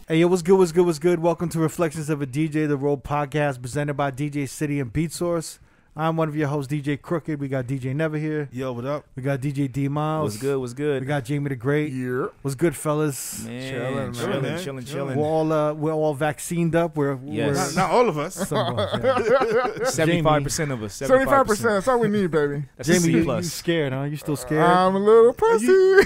Hey, yo, what's good, what's good, what's good? Welcome to Reflections of a DJ, the R.O.A.D podcast presented by DJ City and Beat Source. I'm one of your hosts, DJ Crooked. We got DJ Never here. Yo, what up? We got DJ D Miles. What's good, what's good? We got Jamie the Great. Yeah. What's good, fellas? Man, chilling. We're all vaccinated up. Yes. Not all of us. 75% of us. 75%. That's all we need, baby. That's a Jamie, C you plus. scared, huh? You still scared? I'm a little pussy.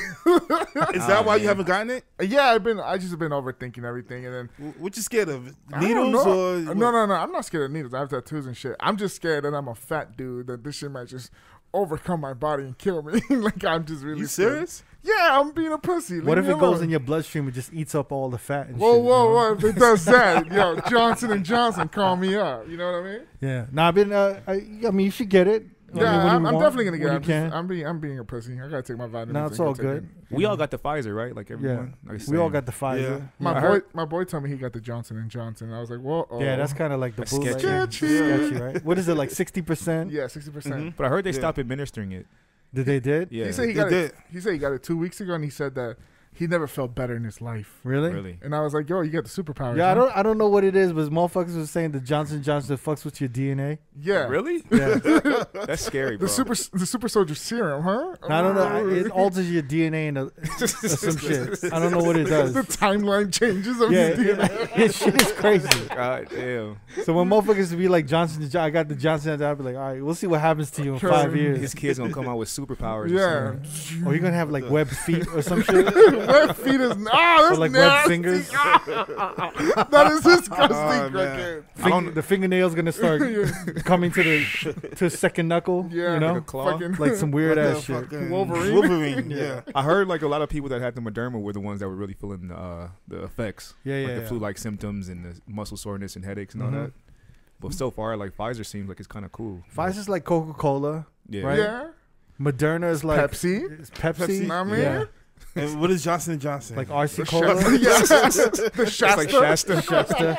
Is that why you haven't gotten it? Yeah, I just been overthinking everything, and then What you scared of? I don't Needles know. or No. I'm not scared of needles. I have tattoos and shit. I'm just scared that I'm a fat dude. That this shit might just overcome my body and kill me. Like I'm just really You scared. serious? Yeah, I'm being a pussy. What if Leave it me goes alone. in your bloodstream and just eats up all the fat and Whoa, shit? whoa! If it does that, yo, Johnson & Johnson, call me up. You know what I mean? Yeah. No, I've been. I mean, you should get it. Yeah, I'm want, definitely gonna get when it. you can. I'm being a pussy. I gotta take my vitamins. No, it's and all go take good. it. We all got the Pfizer, right? Like everyone. Yeah. Like We all same. got the Pfizer. Yeah. My boy told me he got the Johnson & Johnson. I was like, whoa. Yeah, that's kind of like the That's bootleg. sketchy. Sketchy, right? What is it, like 60%? Yeah, 60%. But I heard they Yeah. stopped administering it. Did they did? Yeah. He said he They got did. it. He said he got it 2 weeks ago, and he said that he never felt better in his life. Really? Really? And I was like, yo, you got the superpowers. Yeah, huh? I don't know what it is, but motherfuckers was saying the Johnson Johnson fucks with your DNA. Yeah, Really? Yeah. That's scary, bro. the super soldier serum, huh? I don't know. It alters your DNA and some shit. I don't know what it The does. timeline changes of Yeah, his DNA. this shit is crazy. God damn. So when motherfuckers be like Johnson, I got the Johnson, I'll be like, all right, we'll see what happens to you in Sure. 5 years. His kid's gonna come out with superpowers. or Yeah. something. Or you're gonna have like webbed feet or some shit, Web feet is that's or like nasty. webbed fingers. That is disgusting, Oh, man. Crooked. The fingernails gonna start coming to second knuckle. Yeah, You know, Like a claw? fucking like some weird Like ass the shit. fucking Wolverine. Wolverine, yeah. I heard like a lot of people that had the Moderna were the ones that were really feeling the effects. Yeah, Like yeah. the flu-like symptoms and the muscle soreness and headaches and all Mhm. that. But so far, like Pfizer seems like it's kind of cool. Pfizer's like Coca-Cola. Yeah. Right? Yeah, Moderna is like Pepsi. It's Pepsi. Know what I mean? Yeah. And what is Johnson & Johnson? Like RC The Cola. yeah, the It's like Shasta, Shasta.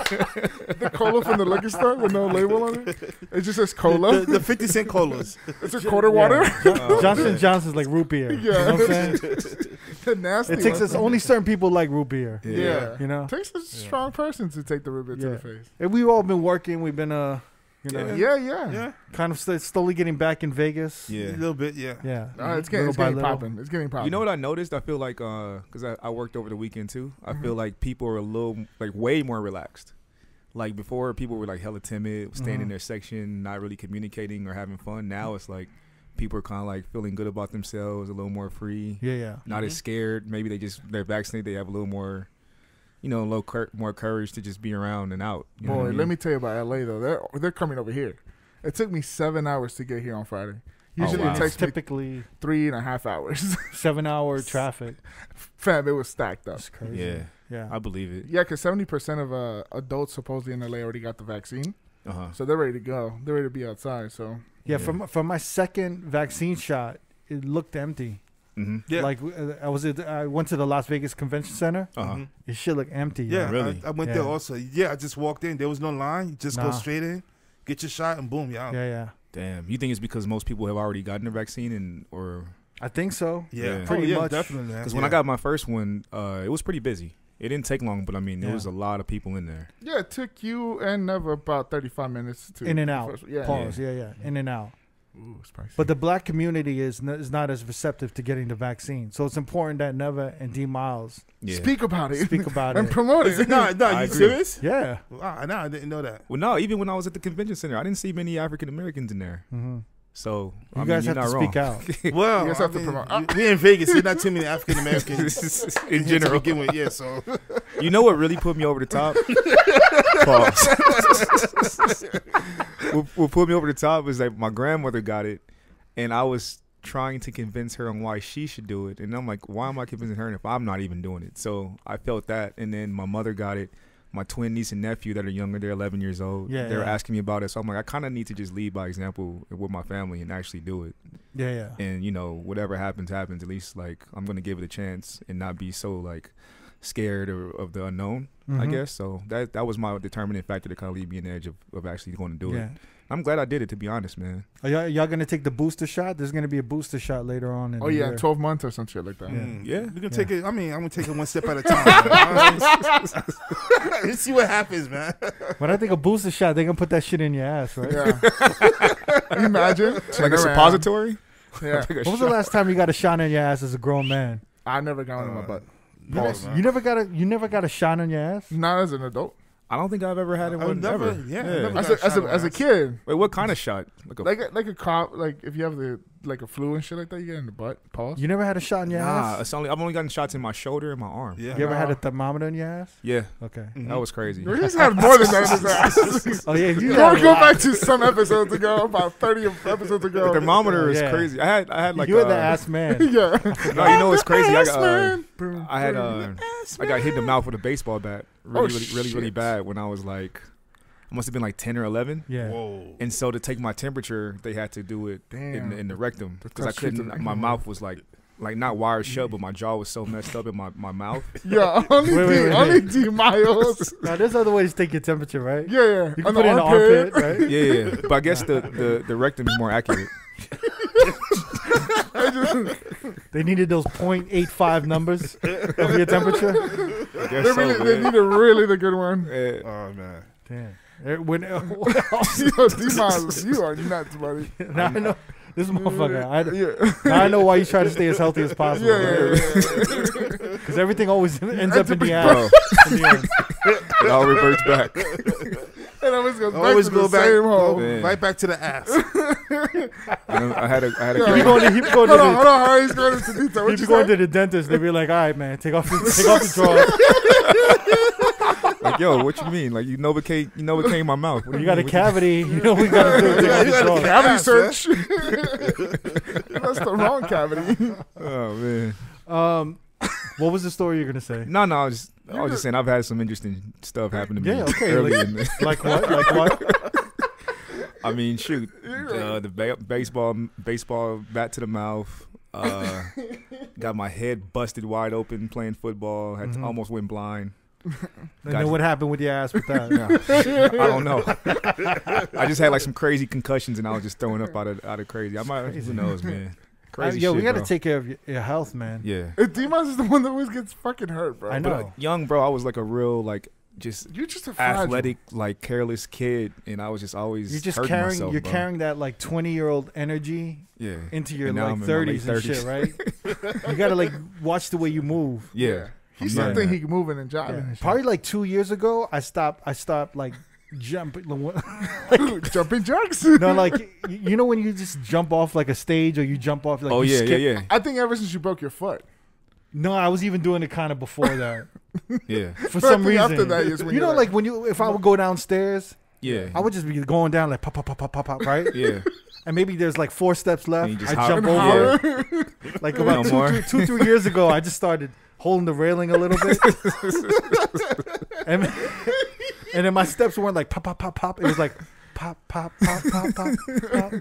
the cola from the liquor store with no label on it. It just says cola. the 50-cent colas. It's a quarter water. Johnson Johnson's like root beer. You know what I'm saying? The nasty. It takes ones. us only certain people like root beer. Yeah. You know? It takes a strong person to take the ribbon to Yeah. the face. And we've all been working. We've been Yeah. Yeah. kind of slowly getting back in Vegas. A Yeah. little bit, yeah. Yeah. It's Little getting by little. popping. It's getting popping. You know what I noticed? I feel like, because I worked over the weekend too. I feel like people are a little, like way more relaxed. Like before, people were like hella timid, staying in their section, not really communicating or having fun. Now it's like people are kind of like feeling good about themselves, a little more free, Yeah. not as scared. Maybe they're vaccinated. They have a little more, more courage to just be around and out. You know what Boy, I mean? let me tell you about LA though. They're coming over here. It took me 7 hours to get here on Friday. Usually wow. it It's takes me typically 3.5 hours. 7-hour traffic. Fam, it was stacked up. That's crazy. Yeah, Yeah. I believe it. Yeah, because 70% of adults supposedly in LA already got the vaccine, So so they're ready to go. They're ready to be outside. So Yeah. Yeah. From my second vaccine shot, it looked empty. Yeah. Like I went to the Las Vegas Convention Center. Mhm. It shit looked empty. Yeah, Really? I went Yeah. there also. Yeah, I just walked in. There was no line. You just go Nah. straight in, get your shot, and boom, you're out. Yeah. damn, you think it's because most people have already gotten the vaccine or? I think so. Yeah, Pretty yeah, much. definitely. Because when I got my first one, it was pretty busy. It didn't take long, but I mean, there Yeah. was a lot of people in there. yeah, it took you and Never about 35 minutes to In and out. Yeah. Pause. Yeah. In and out. Ooh, spicy. But the black community is not as receptive to getting the vaccine. So it's important that Neva and D Miles Yeah. speak about it. speak about and it. promote Is it. it no, I you agree. serious? Yeah. Wow, no, I didn't know that. Well, no, even when I was at the convention center, I didn't see many African Americans in there. hmm So You I guys mean, have to you're not speak wrong. out. Well, You guys have to promote. we in Vegas. There's not too many African Americans in general. begin with. Yeah, so You know what really put me over the top? Pause. What put me over the top was like my grandmother got it, and I was trying to convince her on why she should do it. And I'm like, why am I convincing her if I'm not even doing it? So I felt that. And then my mother got it. My twin niece and nephew that are younger, they're 11 years old. Yeah, they're yeah. asking me about it. So I'm like, I kind of need to just lead by example with my family and actually do it. Yeah. And, whatever happens, happens. At least, like, I'm going to give it a chance and not be so, like, scared of the unknown, I guess. So that was my determining factor to kind of leave me an edge of actually going to do it. I'm glad I did it, to be honest, man. Are y'all gonna take the booster shot? There's gonna be a booster shot later on. In Oh the yeah, year. 12 months or some shit like that. Yeah. We're gonna take it. I mean, I'm gonna take it one step at a time. Let's see what happens, man. When I think a booster shot, they gonna put that shit in your ass, right? Yeah. Imagine Like turn a around. suppository? Yeah. Take a When was the shot. last time you got a shot in your ass as a grown man? I never got one in my butt. Pause, man. You never got a shot in your ass? Not as an adult. I don't think I've ever had it I've one never- ever. yeah, I never As got a, a shot in my as a ass. kid, Wait, what kind of shot? like a cop, like if you have like a flu and shit like that, you get in the butt. Pause. You never had a shot in your Nah, ass? I've only gotten shots in my shoulder and my arm. Yeah. You ever had a Nah. thermometer in your ass? Yeah, Okay. that was crazy. He's had more than that in his ass. Oh yeah, you Go back to some episodes ago, about 30 episodes ago. The thermometer is Yeah. crazy. I had like You're the ass man. Yeah. No, you know what's crazy? I got man. I got hit in the mouth with a baseball bat really shit. bad when I was like, I must have been like 10 or 11. Yeah. Whoa. And so to take my temperature, they had to do it in the rectum because I tough shit to couldn't. do. My mouth was like not wired shut, but my jaw was so messed up in my mouth. Yeah, only Wait. only D Miles. Now there's other ways to take your temperature, right? Yeah. You can put it in the armpit, right? Yeah, but I guess the rectum is more accurate. They needed those 0.85 numbers of your temperature. I guess They need a really the good one. Yeah. Oh man. Damn. When, Yo, D Miles, you are nuts, buddy. now I know this motherfucker. Yeah. Now I know why you try to stay as healthy as possible. Yeah. Because everything always ends up in the ass. Oh, In the end. it all reverts back. And always goes back Always to go the back, same go hole. Man. right back to the ass. And I had a He be going to, Hold on, how he's going into detail. What he be you going say? to the dentist. They be like, all right, man, take off the drawers. like, yo, what you mean? Like you Novocaine my mouth. What do You got a mean? cavity. You know what we got to do. Take off You the got a drawers. Cavity Yes, search. That's the wrong cavity. Oh man. What was the story you're gonna say? No, I was just saying I've had some interesting stuff happen to me. Yeah, okay, early like- in the, Like what? Like what? I mean, shoot, baseball bat to the mouth. Got my head busted wide open playing football. Had Mm-hmm. almost went blind. And Got then you. what happened with your ass with that? I don't know. I just had like some crazy concussions, and I was just throwing up out of crazy. I might. Who knows, man? Crazy Yo, shit, we got to bro. take care of your health, man. Yeah. D-Miles is the one that always gets fucking hurt, bro. I But know. young bro, I was like a real like just You're just a fragile. athletic, like careless kid, and I was just always You're just hurting carrying. myself, You're bro. carrying that like 20-year-old energy Yeah. into your And now like I'm in my late 30s and 30s. shit, right? You gotta like watch the way you move. Yeah. He I'm still learning think that. he can moving and jiving. Yeah. and shit. Probably like 2 years ago, I stopped like jumping. Jumping jacks. No, like you know when you just jump off like a stage or you jump off like Oh you yeah, skip. yeah. I think ever since you broke your foot. No, I was even doing it kind of before that. Yeah. For But I some think reason, after that is when you you're know, like when if I would go downstairs, Yeah. I would just be going down like pop, pop, pop, pop, pop, pop, right? Yeah. And maybe there's like 4 steps left. And you just I hop jump over. over. Like about No more. 2-3 years ago, I just started holding the railing a little bit, and then my steps weren't like pop, pop, pop, pop. It was like pop, pop, pop, pop, pop, pop.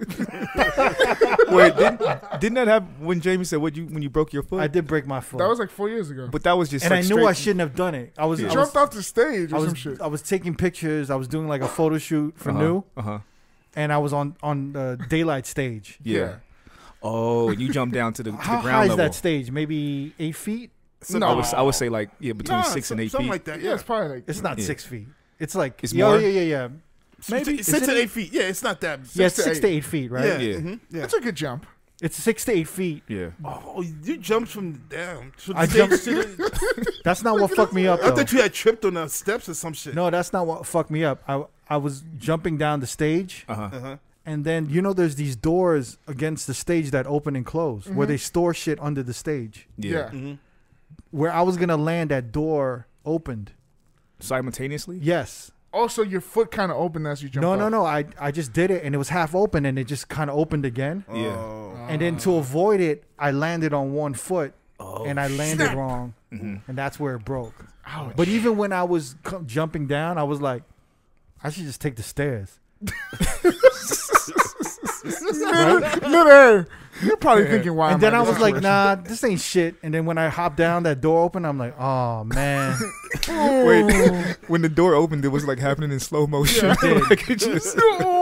Wait, didn't that happen when Jamie said when you broke your foot? I did break my foot, That was like 4 years ago. But that was just and like I knew I straight- shouldn't have done it. I was, Yeah. I Jumped was, off the stage or I some was, shit. I was taking pictures. I was doing like a photo shoot for new, Uh-huh. and I was on the daylight stage. Yeah. Oh, you jumped down to the How ground high is level. that stage? Maybe 8 feet. No. I would say like between Nah, 6 and 8 something feet. like that. Yeah, it's probably like It's not Yeah. 6 feet. It's like It's yeah, more? yeah. Maybe Is 6 it to 8? 8 feet. Yeah, it's not that. Yeah, it's 6 to 6 to 8 feet, right? Yeah, Yeah. yeah. That's a good jump. It's 6 to 8 feet. Yeah. Oh, you jumped from down. From I stage jumped- to the- That's not what fucked me up, I though. thought you had tripped on the steps or some shit. No, that's not what fucked me up. I was jumping down the stage, Uh-huh. Uh-huh. and then there's these doors against the stage that open and close where they store shit under the stage. Yeah. Mm-hmm. Where I was gonna land, that door opened. Simultaneously? Yes. Also, your foot kind of opened as you jumped No, off. no, no. I just did it, and it was half open, and it just kind of opened again. Yeah. Oh. And then to avoid it, I landed on one foot, and I landed snap. wrong, Mm-hmm. and that's where it broke. Ouch. But even when I was jumping down, I was like, I should just take the stairs. Midair. You're probably thinking why. And then I was like, situation? nah, this ain't shit. And then when I hopped down, that door opened. I'm like, oh man. Wait, when the door opened, it was like happening in slow motion. It did. Like, it just,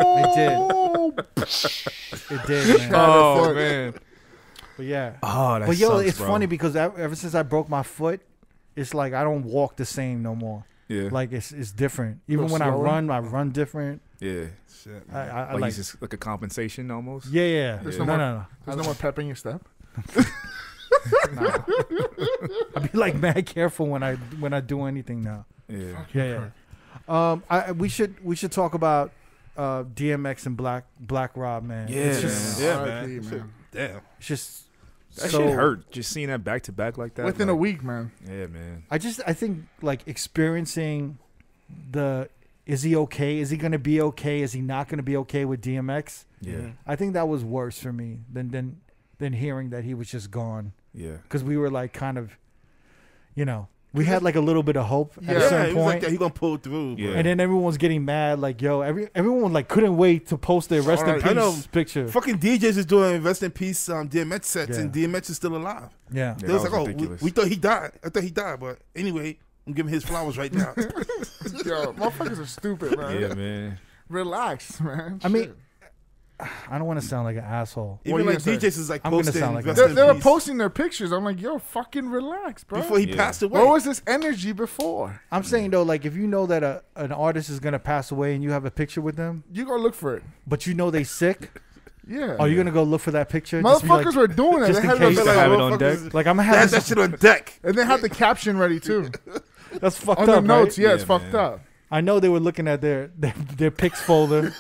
It did, man. oh man. But yeah. Oh, that But yo, sucks, it's bro. funny because ever since I broke my foot, it's like I don't walk the same no more. Yeah. Like it's different. Even Little when slower? I run different. Yeah. Shit, I, man. I Like, like. it's just like a compensation almost. Yeah. There's No, no no, more- no. There's no more pep in your step. Nah. I be like mad careful when I do anything now. Yeah. Yeah. We should talk about DMX and Black Rob, man. Yeah, It's just, Yeah, R.I.P., man. Shit, Damn. it's just That so shit hurt. Just seeing that back to back like that. Within a like, week, man. Yeah, man. I think like experiencing is he okay? Is he gonna be okay? Is he not gonna be okay with DMX? Yeah. I think that was worse for me than hearing that he was just gone. Yeah. Because we were like kind of, we had like a little bit of hope at a Yeah, certain he was point. like, he gonna pull through. Yeah. bro. And then everyone was getting mad, like, yo, everyone like couldn't wait to post their rest in Alright, I know. peace picture. Fucking DJs is doing rest in peace DMX sets, Yeah. and DMX is still alive. Yeah. Yeah, They was that like, was oh, ridiculous. we thought he died. I thought he died, but anyway, I'm giving his flowers right now. Yo, motherfuckers are stupid, man. Yeah, man. Relax, man. I mean, Shit. I don't want to sound like an asshole. Even you like gonna say? DJs is like I'm gonna posting sound like rest a- in They were peace posting their pictures. I'm like, yo, fucking relax, bro. before he Yeah. passed away. What was this energy before? I'm saying though, like if you know that an artist is gonna pass away and you have a picture with them, You go look for it. but you know they sick, Yeah. are you gonna go look for that picture? Just be like, Motherfuckers were doing it. just They in had case it to like, have it on motherfuckers- deck. like I'm gonna They had have that this, shit on deck. and they had the caption ready too. that's fucked On the up. notes, Right? yeah, it's Yeah, fucked man. up. I know they were looking at their pics folder.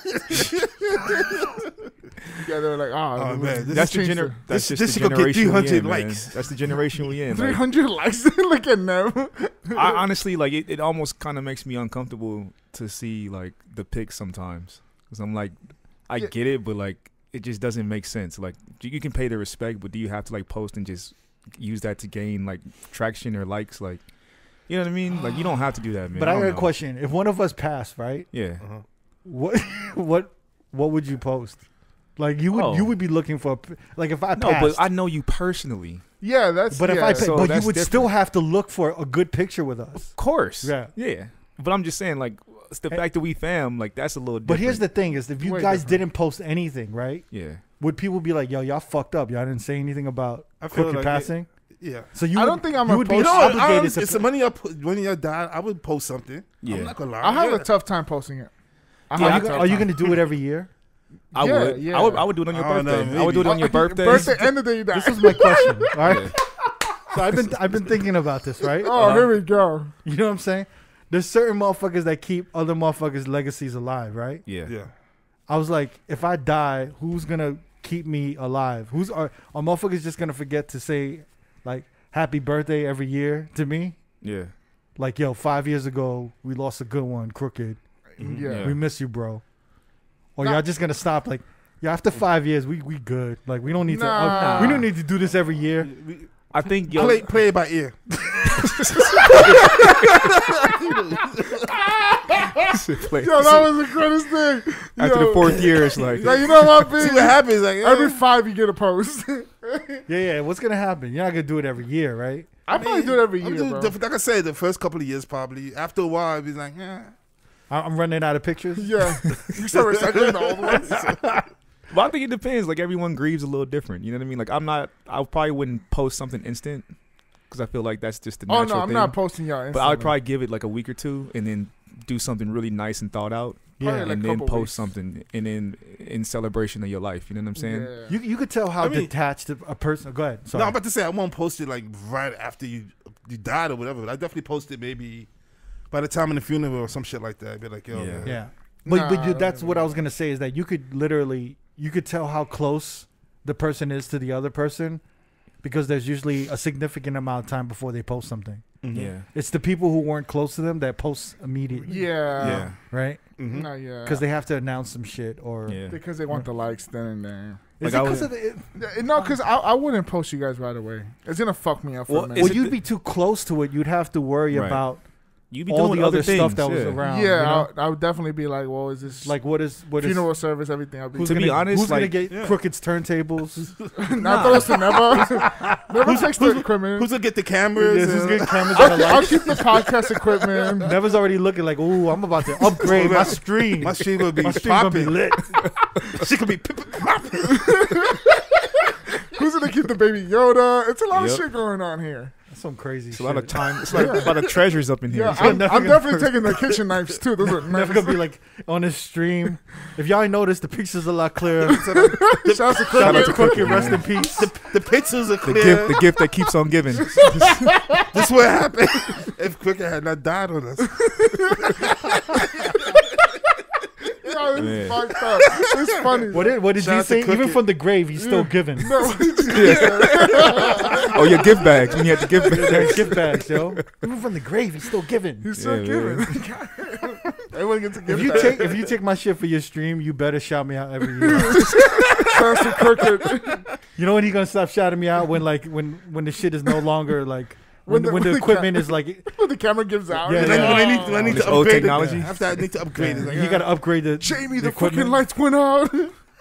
Yeah, they were like, Oh, man, this That's is the changed that's this- just this the shit gonna get generation we 300 in, man. likes. That's the generation we in. Like, 300 likes. Look at them. I honestly like it almost kind of makes me uncomfortable to see like the pics sometimes because I'm like I Yeah. get it, but like it just doesn't make sense. Like you can pay the respect, but do you have to like post and just use that to gain like traction or likes? Like, you know what I mean? Like you don't have to do that, man. But I don't got a know. question: if one of us passed, right? Yeah. What what would you post? Like you would be looking for like if I No, passed. but I know you personally. Yeah, that's. But if yeah. I So but you that's would still different. have to look for a good picture with us. Of course. Yeah. Yeah. But I'm just saying, like, it's the fact that we fam, like, that's a little different. But here's the thing: is if you Way guys different. didn't post anything, right? Yeah. Would people be like, "Yo, y'all fucked up. Y'all didn't say anything about I feel Cookie like passing"? Yeah. So you I would, don't think I'm you a would be post- No, obligated it's to. the money when you died. I would post something. Yeah. I'm not gonna lie. I have Yeah. a tough time posting it. I Are have you, a tough are you time. going to do it every year? I Yeah, would. yeah. I would do it on your I don't know, birthday. I would do it on your birthday. Birthday, end of the day. This is my question. All right. So I've been thinking about this, right? Oh, here we go. You know what I'm saying? There's certain motherfuckers that keep other motherfuckers' legacies alive, right? Yeah. Yeah. I was like, if I die, who's gonna keep me alive? Are motherfuckers just gonna forget to say like happy birthday every year to me? Yeah. Like, yo, 5 years ago we lost a good one, Crooked. Yeah. We miss you, bro. Or Nah. y'all just gonna stop like, yeah, after 5 years we good. Like we don't need Nah. to we don't need to do this every year. I think yo, Play it by ear. play- Yo, that was the greatest thing. after Yo, the fourth year, it's like Like, you know what, B? See what happens. Like Every 5 you get a post. Yeah. What's gonna happen? You're not gonna do it every year, right? I probably do it every year, bro. Like I said, the first couple of years probably. After a while, it'd be like, yeah. I'm running out of pictures. Yeah. You start recycling the old ones. But I think it depends. Like everyone grieves a little different. You know what I mean? Like I probably wouldn't post something instant because I feel like that's just the Oh, natural no, I'm thing. not posting y'all instantly. But I would probably give it like a week or two and then do something really nice and thought out. Probably Yeah. like And then couple post weeks. something and then in celebration of your life. You know what I'm saying? Yeah. You could tell how I mean- detached a person. Go ahead. Sorry. No, I'm about to say I won't post it like right after you died or whatever. But I definitely post it maybe by the time of the funeral or some shit like that. I'd be like, yo, Yeah. man. Yeah. But Nah, that's what I was gonna say is that you could literally tell how close the person is to the other person because there's usually a significant amount of time before they post something. Mhm. Yeah. It's the people who weren't close to them that post immediately. Yeah. Yeah. Right? Mhm. No, yeah. Because they have to announce some shit or Yeah. Because they want the likes then and there. is Like, it I because would- of the Yeah, no, because I wouldn't post you guys right away. It's gonna fuck me up for Well, a minute. is well, it you'd the- be too close to it. You'd have to worry Right. about You be all doing the other things, stuff that was around. Yeah, you know? I would definitely be like, well, is this Like what is funeral service, everything. I'll be To be honest, who's like, gonna get Crooked's turntables? not those to never takes the equipment. Who's gonna get the cameras? Who's getting cameras I'll, and the I'll lights? keep the podcast equipment. Never's already looking like, ooh, I'm about to upgrade my stream. My stream gonna be My stream gonna be popping. lit. She could be popping. Who's gonna keep the baby Yoda? It's a lot of Yep. shit going on here. That's some crazy It's shit. a lot of time. It's like a lot of treasures up in here. Yeah, I'm I'm never definitely taking the kitchen knives too. Those are Never nice. gonna be like on this stream. If y'all ain't noticed, the picture's a lot clearer. Shout out to Shout out Crooked. to Crooked, rest in peace. The pictures are the clear. gift that keeps on giving. This is what happened if Cricket had not died on us. Yo, this Man. is fucked up. It's funny. What did Shout you out to say? Even Crooked. from the grave, he's still giving. No, Oh, your gift bags. When you had the gift There's bags. gift bags, yo. Even from the grave, he's still giving. he's still Yeah, giving. Everyone gets a If gift you bag. if you take my shit for your stream, you better shout me out every year. Shout out to Crooked. You know when he gonna stop shouting me out when when the shit is no longer like when When the the equipment is like When the camera gives out. Yeah, When I need This to old upgrade technology? it. After I need to upgrade it. Like, you gotta upgrade the Jamie, the equipment. fucking lights went out.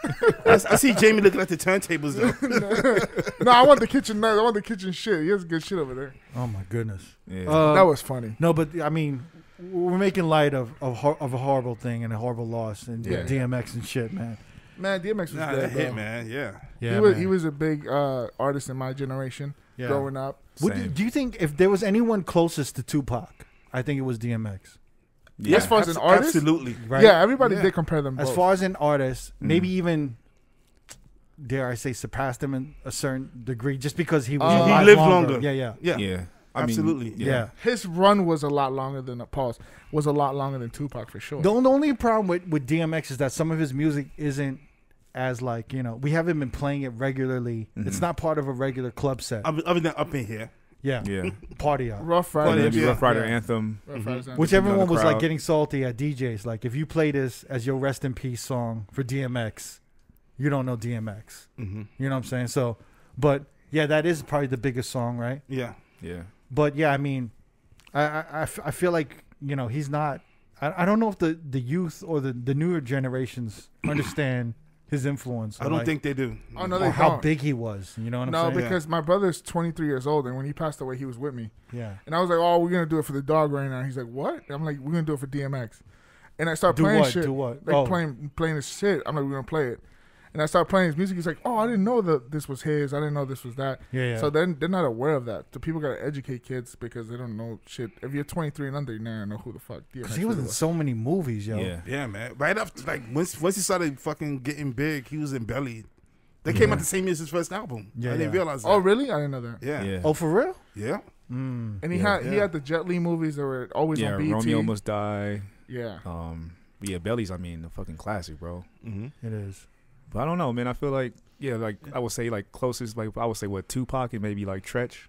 I see Jamie looking at the turntables though. No, I want the kitchen knives. I want the kitchen shit. He has good shit over there. Oh my goodness. Yeah. That was funny. No, but I mean, we're making light of a horrible thing and a horrible loss and Yeah. DMX and shit, man. Man, DMX was Nah, good, that hit, bro. man. Yeah. Yeah, He was a big artist in my generation Yeah. growing up. Same. Do you think if there was anyone closest to Tupac, I think it was DMX. Yeah. As far as an artist, Absolutely. Right? yeah, everybody Yeah. did compare them. As both. far as an artist, Mm. maybe even dare I say surpassed him in a certain degree, just because he was He alive lived longer. longer. Yeah, yeah, Yeah. Yeah. I mean, Absolutely. yeah. his run was a lot longer than was a lot longer than Tupac for sure. The only problem with DMX is that some of his music isn't as like, you know, we haven't been playing it regularly. Mhm. It's not part of a regular club set. Other than up in here. Yeah, Yeah. party out. Rough Or Rider, maybe Yeah. Rough Rider Yeah. Anthem. Rough Riders, Which Depending on everyone the was like crowd. getting salty at DJs. Like, if you play this as your rest in peace song for DMX, you don't know DMX. Mm-hmm. You know what I'm saying? So, but yeah, that is probably the biggest song, right? Yeah. Yeah. But yeah, I mean, I feel like, you know, he's not. I don't know if the youth or the newer generations understand his influence. I don't think they do. Oh, no, or they how don't. big he was. You know what I'm No, saying? because my brother's 23 years old, and when he passed away, he was with me. Yeah. And I was like, "Oh, we're gonna do it for the dog right now." He's like, "What?" And I'm like, "We're gonna do it for DMX." And I start Do playing what? shit, Do what? like Oh. playing his shit. I'm like, "We're gonna play it." And I started playing his music. He's like, "Oh, I didn't know that this was his. I didn't know this was that." Yeah. So then they're not aware of that. The people gotta educate kids because they don't know shit. If you're 23 and under, you never know who the fuck DMX Because he was in was. so many movies, yo. Yeah. Yeah, man. Right after, like, once he started fucking getting big, he was in Belly. They came out the same year as his first album. Yeah, I didn't yeah. realize that. Oh, really? I didn't know that. Yeah. Yeah. Oh, for real? Yeah. Mm. And he Yeah. had the Jet Li movies that were always Yeah. on BET. Romeo Must Die. Yeah. Yeah. Belly's, I mean, a fucking classic, bro. Mm-hmm. It is. But I don't know, man. I feel like, yeah, like I would say, like closest, like I would say, what, Tupac and maybe like Tretch.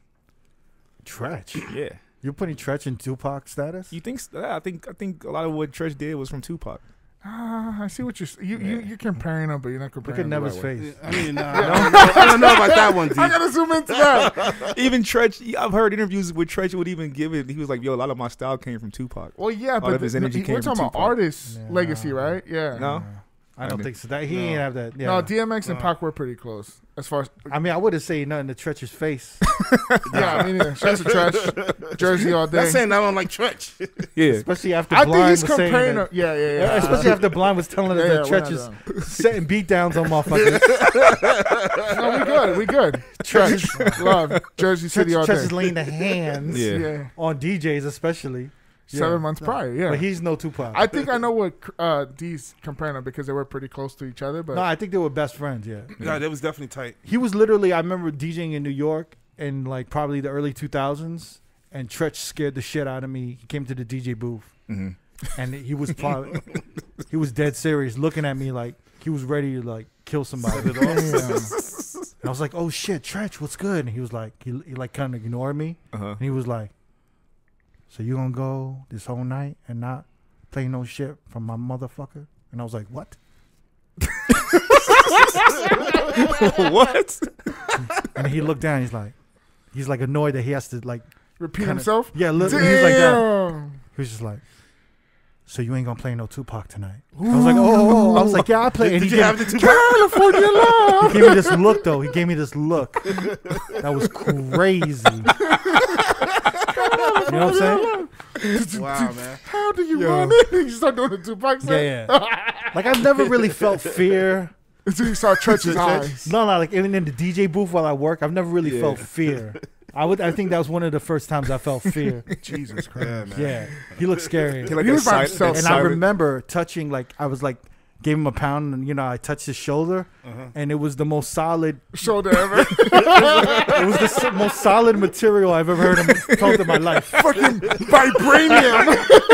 Tretch. Yeah. You're putting Tretch in Tupac status? You think? I think a lot of what Tretch did was from Tupac. I see what you're comparing them, but you're not Look comparing at them the Never's right way. face. I mean, I don't know about that one, I D. gotta zoom into that. Even Tretch, I've heard interviews with Tretch would even give it. He was like, "Yo, a lot of my style came from Tupac." Well, yeah, lot but of his energy we're came talking from about Tupac. artist Yeah. legacy, right? Yeah. No? I don't I mean, think so. That he no. ain't have that. Yeah. No, DMX and No. Pac were pretty close as far as. I mean, I wouldn't say nothing to Tretch's face. Yeah, I mean, yeah. Shout out to Tretch, Jersey all day. That's saying I don't like Tretch. Yeah, Especially after I Blind think he's was saying comparing. that. Yeah. Especially after Blind was telling us Yeah, that we're Tretch not is done. setting beat downs on motherfuckers. No, we good. Tretch, love Jersey City all Tretch day. is laying the hands Yeah. Yeah. on DJs, especially. 7 months prior. Yeah. But he's no Tupac. I think I know what D's comparing them because they were pretty close to each other. But no, I think they were best friends. Yeah. Yeah, that was definitely tight. He was literally. I remember DJing in New York in like probably the early 2000s, and Tretch scared the shit out of me. He came to the DJ booth, hmm and he was probably he was dead serious, looking at me like he was ready to like kill somebody. Damn. And I was like, "Oh shit, Tretch, what's good?" And he was like, he like kind of ignored me, Uh-huh. and he was like, "So you gonna go this whole night and not play no shit from my motherfucker?" And I was like, "What?" What? And he looked down. He's like annoyed that he has to like repeat kinda- himself. Yeah, look, he was like that. Damn. He He was just like, so you ain't gonna play no Tupac tonight? I was like, oh. I was like, yeah, I play. And Did he you gave, have the Tupac? California love. he gave me this look though. He gave me this look. That was crazy. You know what I'm saying? Wow, man. How do you run it? You start doing the Tupac set? Yeah. Like I've never really felt fear. Until you saw Church's eyes. No, like even in the DJ booth while I work, I've never really felt fear. I think that was one of the first times I felt fear. Jesus Christ. Yeah, man. Yeah, he looked scary. Like He was by that himself. And I silent- remember touching, like I was like, gave him a pound, and I touched his shoulder, and it was the most solid. Shoulder ever. It was the most solid material I've ever felt in my life. Fucking vibranium.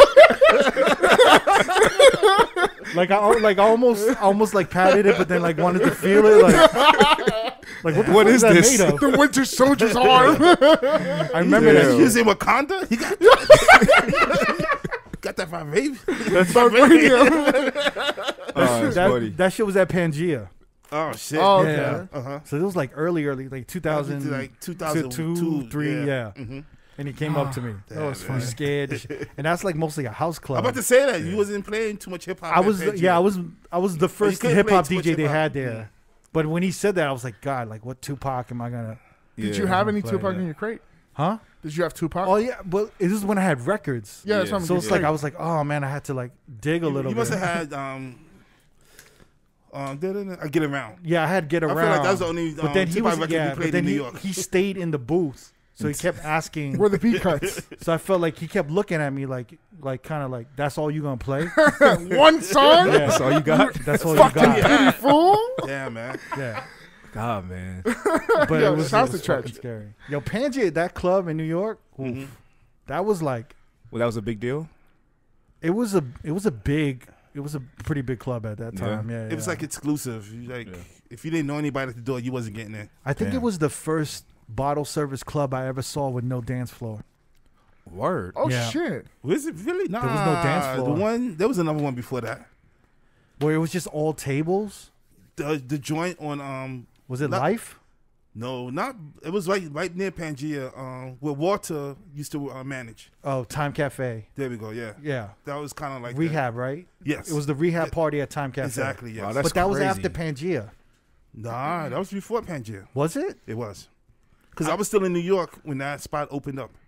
Like I almost like patted it, but then like wanted to feel it. Like what the What fuck is that this? made of? The Winter Soldier's arm. I remember He's that. using Wakanda. He got, got that vibration. That's Vibranium. That's funny. that shit was at Pangea. Oh shit. Oh, okay. Yeah. So it was like early, like 2000, Like 2002, 3, yeah. Mm-hmm. And he came up to me. That was I'm scared. And that's like mostly a house club. I'm about to say that you wasn't playing too much hip hop. I was the first couldn't hip play hop too much DJ they hip-hop. had there. But when he said that, I was like, God, like what Tupac am I gonna? Did you have any play, Tupac yeah. in your crate? Huh? Did you have Tupac? Oh yeah, but this is when I had records. yeah, that's what I'm So it's getting like I at. was like, oh man, I had to like dig a little You bit. must have had I Get Around. Yeah, I had Get I Around. feel like that was the only but then he Tupac was record yeah, he but played then in New he, York. he stayed in the booth, so he kept asking. Where the beat cuts. So I felt like he kept looking at me like kind of like that's all you gonna play? One song? Yeah, That's all you got? that's all you Fucking got. pretty fool. Yeah, man. Yeah, God, man. but Yo, it was shouts fucking to Church. scary. Yo, Pangea, that club in New York, oof, that was like Well, that was a big deal. it was a pretty big club at that Yeah. time. Yeah, It was yeah. like exclusive. You, like if you didn't know anybody at the door, you wasn't getting in. I think Damn. it was the first bottle service club I ever saw with no dance floor. Word. Oh, Yeah. shit. Was it really? Nah, There was no dance floor. There was another one before that. Where it was just all tables. The joint on Was it Not- Life? no, not it was right near Pangea, where Walter used to manage. Oh, Time Cafe. There we go. Yeah, Yeah. that was kind of like Rehab, right? That. Yes, It was the rehab party at Time Cafe. exactly. Yes. Wow, that's But that was crazy. after Pangea. Nah, that was before Pangea. Was it? It was because I was still in New York when that spot opened up.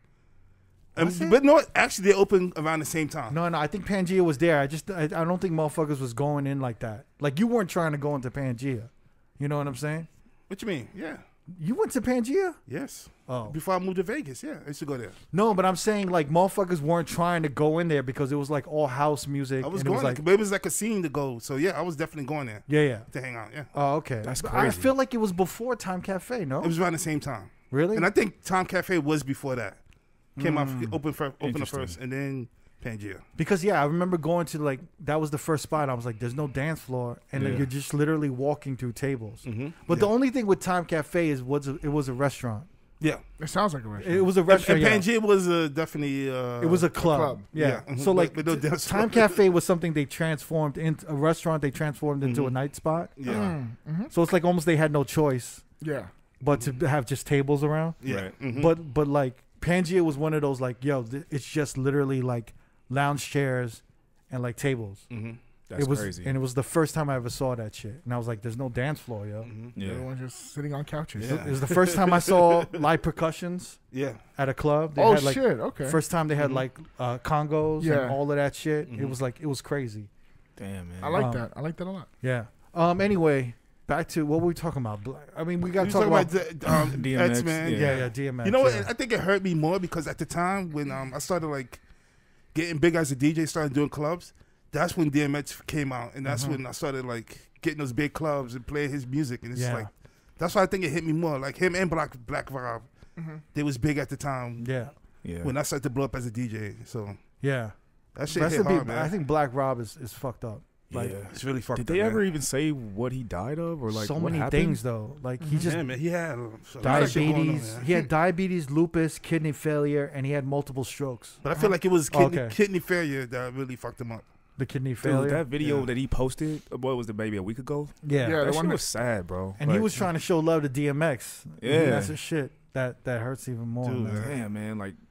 Was it? But no, actually, they opened around the same time. No, I think Pangea was there. I don't think motherfuckers was going in like that. Like you weren't trying to go into Pangea. You know what I'm saying? What you mean? Yeah, You went to Pangea? yes. Oh. Before I moved to Vegas, yeah, I used to go there. No, but I'm saying like motherfuckers weren't trying to go in there because it was like all house music. I was and it going was there. like It was like a scene to go. So yeah, I was definitely going there yeah. to hang out. Yeah, Oh, okay. That's But I crazy. feel like it was before Time Cafe, no? it was around the same time. Really? And I think Tom Cafe was before that. Came out open up Interesting. first, and then Pangea. Because I remember going to like that was the first spot. I was like, "There's no dance floor," and then Yeah. you're just literally walking through tables. Mm-hmm. But the only thing with Time Cafe is it was a restaurant. Yeah, It sounds like a restaurant. It was a and restaurant. yeah. Pangea was definitely. It was a club. club. Yeah. Yeah, mhm. So like With no dance floor. Time Cafe was something they transformed into a restaurant. They transformed into a night spot. Yeah, So it's like almost they had no choice Yeah. but to have just tables around. yeah. Right. Mhm. But like Pangea was one of those like, yo, it's just literally like lounge chairs and like tables. Mhm. That's it was crazy. and it was the first time I ever saw that shit. And I was like, there's no dance floor, yo. yeah. Everyone's just sitting on couches. Yeah. It was the first time I saw live percussions Yeah, at a club. They Oh, had like shit. Okay. first time they had like congos Yeah. and all of that shit. It was like it was crazy. Damn, man. I like Um, that. I like that a lot. Yeah. Anyway, back to what were we talking about? I mean, we got You to talk about DMX, X-Men. yeah, DMX. You know what? yeah. I think it hurt me more because at the time when I started like getting big as a DJ, started doing clubs. That's when DMX came out, and that's when I started like getting those big clubs and playing his music. And it's Yeah. like that's why I think it hit me more. Like him and Black Rob, they was big at the time Yeah. Yeah. when I started to blow up as a DJ. So Yeah. that shit Rest hit in peace. hard, man. I think Black Rob is fucked up. Like yeah. it's really fucked Did up. they ever man. even say what he died of or like so what many happened? things though. Like he just Yeah, man, he had a lot of shit going on, diabetes. man. He had diabetes, lupus, kidney failure, and he had multiple strokes. But I feel like it was Okay. kidney failure that really fucked him up. The kidney Dude, failure. that video Yeah. that he posted, what was it, maybe a week ago? yeah. Yeah. That the shit one was sad, bro. And he Like, was trying to show love to DMX. Yeah. That's the shit that hurts even more. Dude, man. damn, man. Like,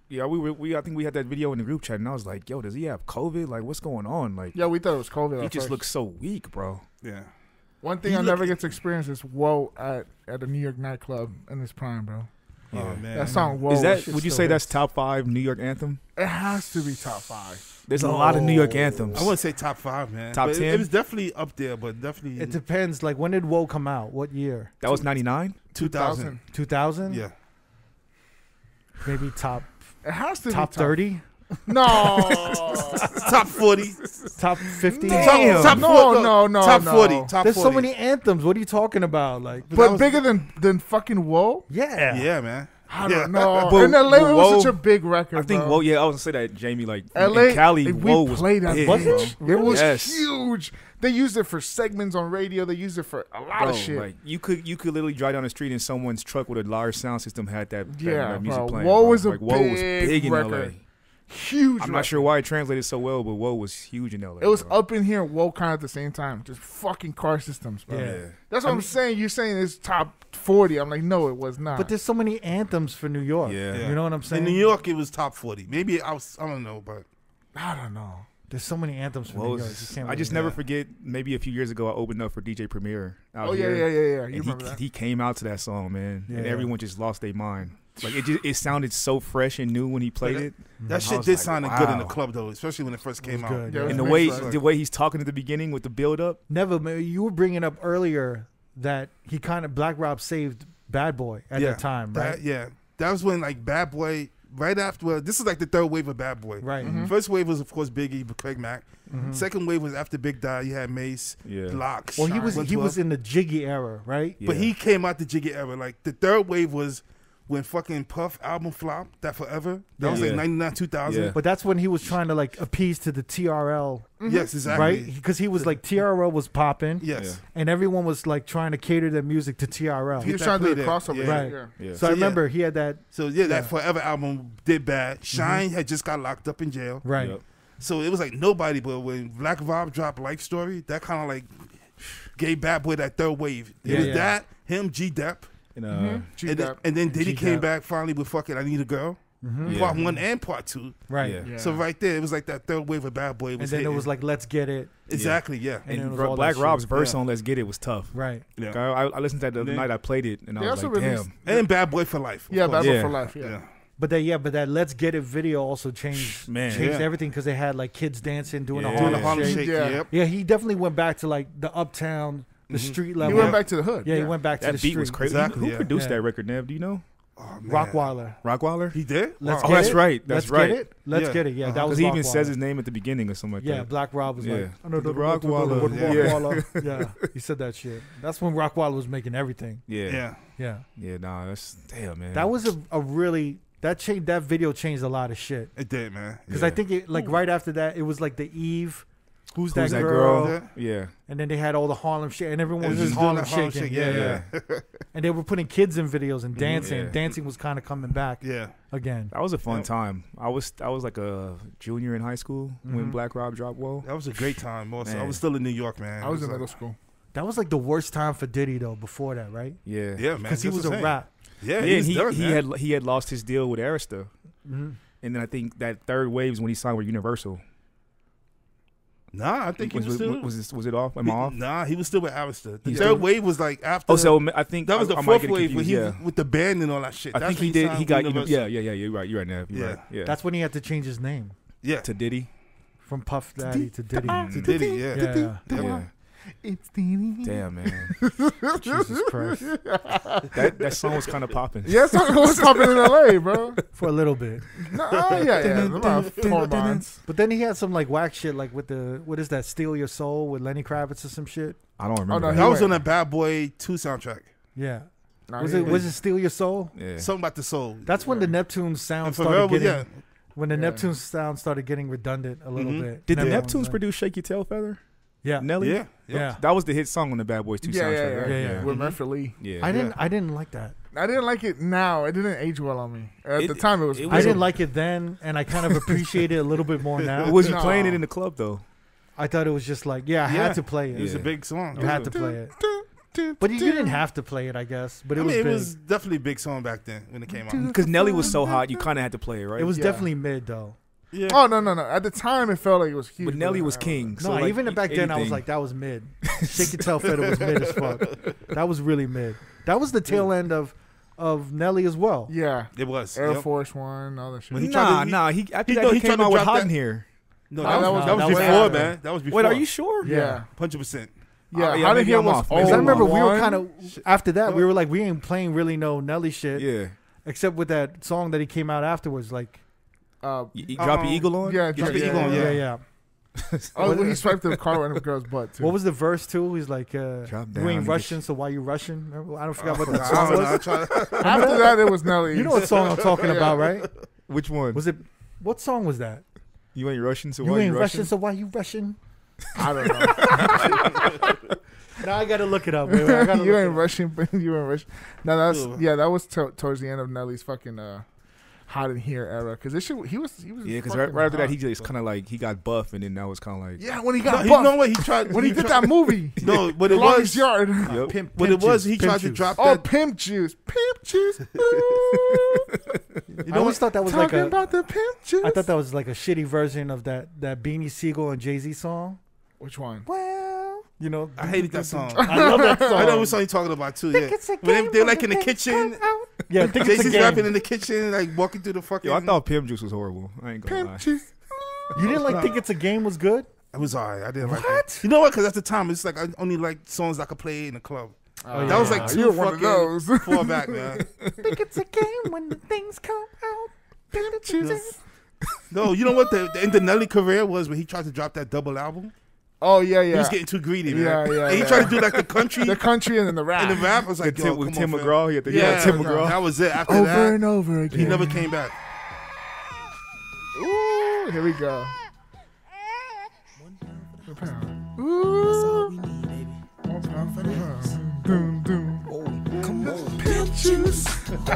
Yeah, I think we had that video in the group chat, and I was like, "Yo, does he have COVID? Like, what's going on? Like, Yeah, we thought it was COVID. he at just first. looks so weak, bro." Yeah. One thing I never get to experience is "Whoa" at a New York nightclub in his prime, bro. Yeah. Oh man. That song "Whoa." Is that? shit Would you still say that's hits. top 5 New York anthem? It has to be top 5. There's a lot of New York No. anthems. I wouldn't say top 5, man. Top But 10? It was definitely up there, but definitely It depends. Like, when did Woe come out? What year? That was 99. 2000. 2000? Yeah. Maybe top It has to top be top 30? No. Top 40. Top 50? Damn. Top No. Top 40. Top There's 40. so many anthems. What are you talking about? Like, But that But was- bigger than fucking "Whoa." yeah. Yeah, man. I Yeah. don't know. But In LA, it Whoa, was such a big record. I think. bro. Whoa, yeah, I was gonna say that, Jamie. Like, LA, in Cali, we Whoa was played that big, Was bro. it? It was Yes. huge. They used it for segments on radio. They used it for a lot Bro, of shit. like you could literally drive down the street and someone's truck with a large sound system had that Yeah, that music bro. playing. Whoa bro. was a like, Whoa was big big in record. LA. Huge. I'm not sure why it translated so well, but Whoa was huge in LA. It was bro. up in here, "Whoa" kind of at the same time. Just fucking car systems, bro. Yeah. That's what I'm saying. You're saying it's top 40. I'm like, no, it was not. But there's so many anthems for New York. Yeah. You know what I'm saying? In New York, it was top 40. Maybe I don't know, but I don't know. There's so many anthems for Whoa New York. was- You can't I just really- never forget. Maybe a few years ago, I opened up for DJ Premier out Oh yeah, here. yeah. You And remember that? he came out to that song, man, and Yeah. everyone just lost their mind. Like it sounded so fresh and new when he played it. that I shit was did like, sound good in the wow. club though, especially when it first came out. good, Yeah, it was And the mixed way right. the way he's talking at the beginning with the build up. Never. Man, you were bringing up earlier that he kind of Black Rob saved Bad Boy at Yeah, that time, right? That was when like Bad Boy. Right after, well, this is like the third wave of Bad Boy. Right. First wave was of course Biggie, but Craig Mack. Second wave was after Big died. You had Mace, Yeah. Locks. Well, he was 112. in the Jiggy era, right? Yeah. But he came out the Jiggy era. Like the third wave was when fucking Puff album flopped, That Forever. That was like Yeah. 99, 2000. Yeah. But that's when he was trying to like appease to the TRL, Yes, exactly. right? Because he was like TRL was popping, Yes. and everyone was like trying to cater their music to TRL. He was that trying to do the play there. crossover. Yeah. Right. Yeah. Yeah. So I So, remember he had that, So yeah, that Yeah. Forever album did bad. Shine had just got locked up in jail. right? Yep. So it was like nobody. But when Black Rob dropped Life Story, that kind of like gave Bad Boy that third wave. It Yeah. was Yeah. that, him, G-Dep. And, And then Diddy G-Dep. came back finally with fucking I Need a Girl. Yeah. Part 1 and part 2. Right. Yeah. Yeah. So right there, it was like that third wave of Bad Boy. And Was then it hitting. was like, let's get it, exactly, yeah. and, it And was all Black that Rob's shit. verse Yeah. on "Let's Get It" was tough. Right. Yeah. I listened to that the other Yeah. night. I played it, and They I was also like, released- "Damn, And Bad Boy for Life. of Yeah, course. Bad Boy Yeah. for Life. Yeah. Yeah. But that let's get it video also changed Man. changed Yeah. everything because they had like kids dancing, doing Yeah. a Doing the Harlem Harlem Shake. Shake. Yeah. Yep. Yeah, he definitely went back to like the uptown, the street He level. went back to the hood. Yeah, he went back to that the beat street. was crazy." Exactly, Who yeah. produced Yeah. that record, Nev? Do you know? Oh, man. Rockweiler. Rockweiler. He did? Let's Wow. get that's it. right. That's Let's right. get it. Let's Yeah. get it. Yeah, that Because was he even Rockweiler. says his name at the beginning or something like Yeah, that. Black Rob was Yeah. like, The Rockweiler. Yeah. Yeah. Yeah, he said that shit. That's when Rockweiler was making everything. Yeah. Yeah. Yeah, Nah, that's damn, man. that was a really that video changed a lot of shit. It did, man. Because Yeah. I think it like right after that it was like the Eve, who's that that girl? girl? Yeah. And then they had all the Harlem shit, and everyone was It was just doing Harlem that Harlem shaking. Shake, yeah. And they were putting kids in videos and dancing. Yeah. Dancing was kind of coming back Yeah. again. That was a fun Yep. time. I was like a junior in high school when Mhm. Black Rob dropped Whoa. That was a great time. Also, I Man. was still in New York, man. I was It in like- middle school. That was like the worst time for Diddy though. Before that, right? Yeah. Yeah, man. Because he that's was what a I'm rap. saying. Yeah, Yeah, he and was done, man. he had lost his deal with Arista, Mm-hmm. and then I think that third wave is when he signed with Universal. Nah, I think he was still. Was it off? Am I off? Nah, he was still with Arista. The He's third still- wave was like after. Oh, so I think that was the I might fourth get wave when confused, he yeah. with the band and all that shit. I That's think he when did. signed He with got Universal. yeah. You're right. You're right, Nev. You're Yeah. right. Yeah. That's when he had to change his name Yeah. to Diddy. from Puff Daddy to Diddy. To Diddy, yeah. Yeah. Yeah. It's Diddy. Damn, man. Jesus Christ. that song was kind of popping. Yes, I was popping in LA, bro. For a little bit. Yeah. About 4 months. But then he had some like whack shit like with the what is that, Steal Your Soul with Lenny Kravitz or some shit. I don't remember. no, that. That was went- on a Bad Boy 2 soundtrack. Yeah. Nah, Was he- it Steal Your Soul? Yeah. Something about the soul. That's when the Neptune sound And started Pharrell was, getting yeah. when the Yeah. Neptune sound started getting redundant a little Mhm. bit. Did the Neptune Neptunes was- produce "Shake Your Tail Feather"? Yeah. Nelly. Yeah. Yeah. That was the hit song on the Bad Boys 2 Yeah, soundtrack, right? Yeah. With Murphy Lee. Yeah. I didn't like that. I didn't like it now. It didn't age well on me. At the time, it was. it I was didn't like it then, and I kind of appreciate it a little bit more now. Was you No. playing it in the club though? I thought it was just like, I Yeah. had to play It it. was a Yeah. big song. You had to play it. But you didn't have to play it, I guess. But it was big. It was definitely a big song back then when it came out. Because Nelly was so hot, you kind of had to play it, right? It was definitely mid though. Yeah. Oh no. At the time, it felt like it was huge. But Nelly was king. So No, like, even back then I was like, that was mid. Shake Your Tail Feather was mid as fuck. That was really mid. That was the tail end of Nelly as well. Yeah, It was. Air Yep. Force One, all that shit. When he Nah. He after that he tried came to out with drop Hot that- in Here. No, No, that that was was before, after. man. That was before. Wait, are you sure? Yeah. 100%. Yeah, yeah, How to maybe Hear I'm was off. old. Maybe Because I remember we were one. kind of after that we were like we ain't playing really no Nelly shit Yeah. except with that song that he came out afterwards like You drop your eagle on? Yeah, Drop the Eagle on, yeah. Oh, when he swiped the car on the girl's butt too. What was the verse too? He's like Drop you down ain't and Russian, so why you Russian? Remember? I don't forget what I that song don't know. was. After that, it was Nelly. You know what song I'm talking about, right? Which one? Was it what song was that? You ain't Russian, so You why ain't you Russian, Russian? so why you Russian? I don't know. Now I gotta look it up. Wait, I gotta You look it ain't up. Russian, but you ain't Russian. No, that's Ugh. yeah. That was towards the end of Nelly's fucking Hot in Here era. Because this shit, he was. Yeah, because fucking right after that, hot. he just kind of like, he got buff, and then that was kind of like, Yeah, when he No, got you buff. know what? He tried. When he did that movie. No, but it Longest was. Yard. yep. Pimp What it was, juice, he pimp tried to juice. drop Oh, that. Pimp Juice. Pimp Juice. I always thought that was Talking like a. about the Pimp Juice. I thought that was like a shitty version of that Beanie Siegel and Jay-Z song. Which one? Well, you know, I hated that song. I love that song. I know what song you're talking about too. Yeah, it's a when game they're like when in the the things kitchen. come out. Yeah, I think it's a Jay-Z's game. rapping in the kitchen, like walking through the fucking. Yo, I thought Pimp Juice was horrible. I ain't gonna lie. Pimp Juice. You didn't like think it's a game was good? it was alright. I didn't like What? it. You know what? Because at the time, it's like I only liked songs I could play in the club. Oh, That was yeah. like You two were one of fucking those. four back, man. Think it's a game when the things come out. Pimp juice. No, you know what? The end of Nelly career was when he tried to drop that double album. Oh yeah, He yeah. was getting too greedy, man. Yeah, yeah, And he yeah. tried to do like the country The country and then the rap. and the rap. I was like, yo, with come Tim on, fam. McGraw, he had the Yeah, Tim McGraw. that was it. After Over that, and over again. he never came back. Ooh, here we go. Ooh. One pound for the pound. Doom, doom. Come on. Pimp juice.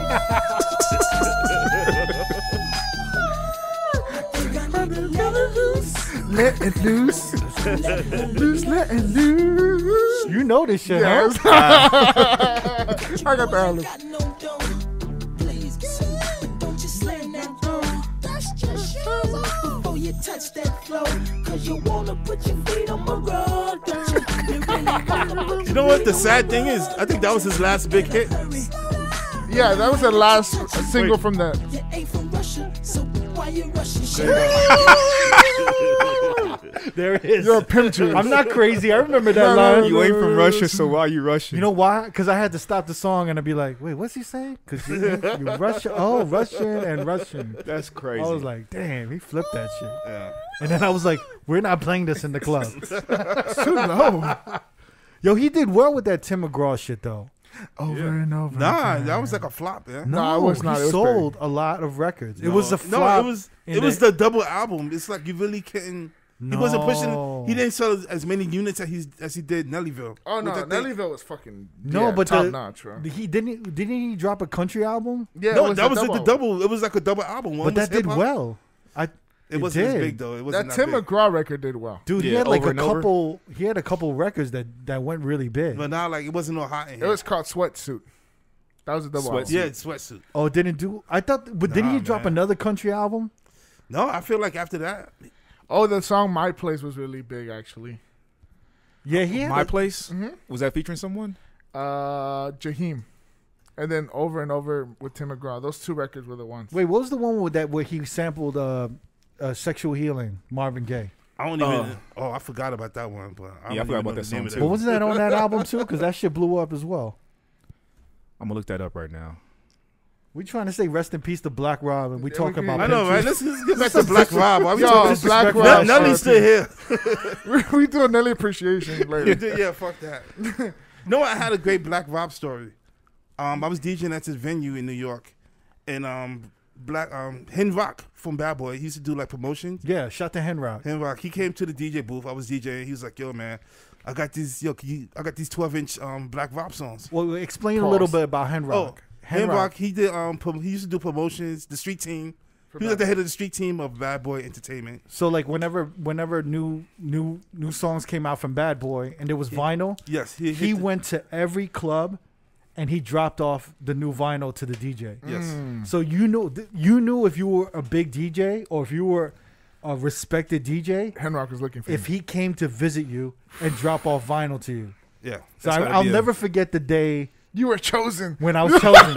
Let it loose. Loose, let it loose. You know this shit, Yes. huh? I got the album. You touch that flow, cause you wanna put your feet on my road, girl. You really wanna You know what? The sad thing is, I think that was his last big hit. Yeah, that was the last single from that. You ain't from Russia, so why you rushing? There it is. You're a pimp juice. I'm not crazy. I remember that No, line. You ain't from Russia, so why you Russian? You know why? Because I had to stop the song and I'd be like, wait, what's he saying? Because you Russian. Oh, Russian and Russian. That's crazy. I was like, damn, he flipped that shit. Yeah. And then I was like, we're not playing this in the club. Too low. Yo, he did well with that Tim McGraw shit, though. Over and over. Nah, again. that was like a flop, man. No, it was not. He It was sold a lot of records. It was a flop. No, it in was the double album. It's like you really couldn't. He wasn't No. pushing. He didn't sell as many units as he did Nellyville. Oh no, With that thing. Nellyville was fucking No, but top the- notch, bro. He didn't he drop a country album? Yeah, No, it that was a the double. It was like a double album. One But was that did hip-hop. well. It wasn't as did. big though. It wasn't That that Tim big. McGraw record did well. Dude, he Yeah, had like Over a and Over. couple. He had a couple records that went really big. But now, like, it wasn't no hot in It here. was called Sweatsuit. That was a double. Sweatsuit. album. Yeah, sweatsuit. Oh, it didn't do. I thought, but didn't Nah, he drop man. another country album? No, I feel like after that, Oh, the song "My Place" was really big, actually. Yeah, he had. My Place? Mhm. Was that featuring someone? Jaheim, and then Over and Over with Tim McGraw. Those two records were the ones. Wait, what was the one with that where he sampled "Sexual Healing"? Marvin Gaye. I don't even. I forgot about that one. But I Yeah, I don't forgot even about know that the name song, of too. But wasn't that on that album too? Because that shit blew up as well. I'm going to look that up right now. We trying to say rest in peace to Black Rob, and we Yeah, talk we about. I know, Pimp right? Juice. Let's get back to Black Rob. Why we Yo, talking Black disrespectful? Rob, Nelly's still here. we do a Nelly appreciation later. Yeah, fuck that. No, I had a great Black Rob story. I was DJing at this venue in New York, and Hen Rock from Bad Boy, he used to do like promotions. Yeah, shout to Henrock. Hen Rock, he came to the DJ booth. I was DJing. He was like, "Yo, man, I got these 12-inch Black Rob songs." Well, explain a Pause. little bit about Henrock. Hen Rock, he did he used to do promotions. The Street Team, He was at the head of the street team of Bad Boy Entertainment. So like whenever new songs came out from Bad Boy and there was vinyl, Yes, he went to every club and he dropped off the new vinyl to the DJ. Yes. So you knew if you were a big DJ or if you were a respected DJ, Henrock was looking for if you. he came to visit you and drop off vinyl to you. Yeah. So I'll never forget the day You were chosen. when I was chosen.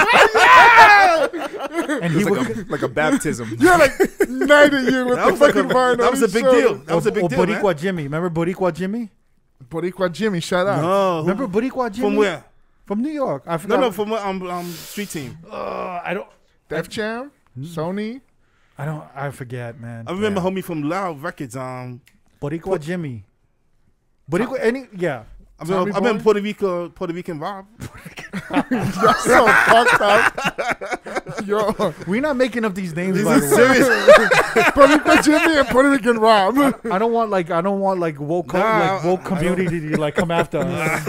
And he would like a baptism. You're like knighted you with That the was like fucking a- vinyl. that was a big deal. That was a big deal, man. Boricua Jimmy. Remember Boricua Jimmy? Boricua Jimmy, shout out. No. Remember Boricua Jimmy? From where? From New York. I forgot. No, from street team. I don't. Def Jam, Sony. I forget, man. I remember homie from Loud Records. Boricua Jimmy. Boricua yeah. I Tommy remember Boy? Puerto Rican Rob. You're so fucked up. Yo, We're not making up these names. This By is the way. serious. Boricua Jimmy and Puerto Rican Rob. I don't want woke woke community to like come after us.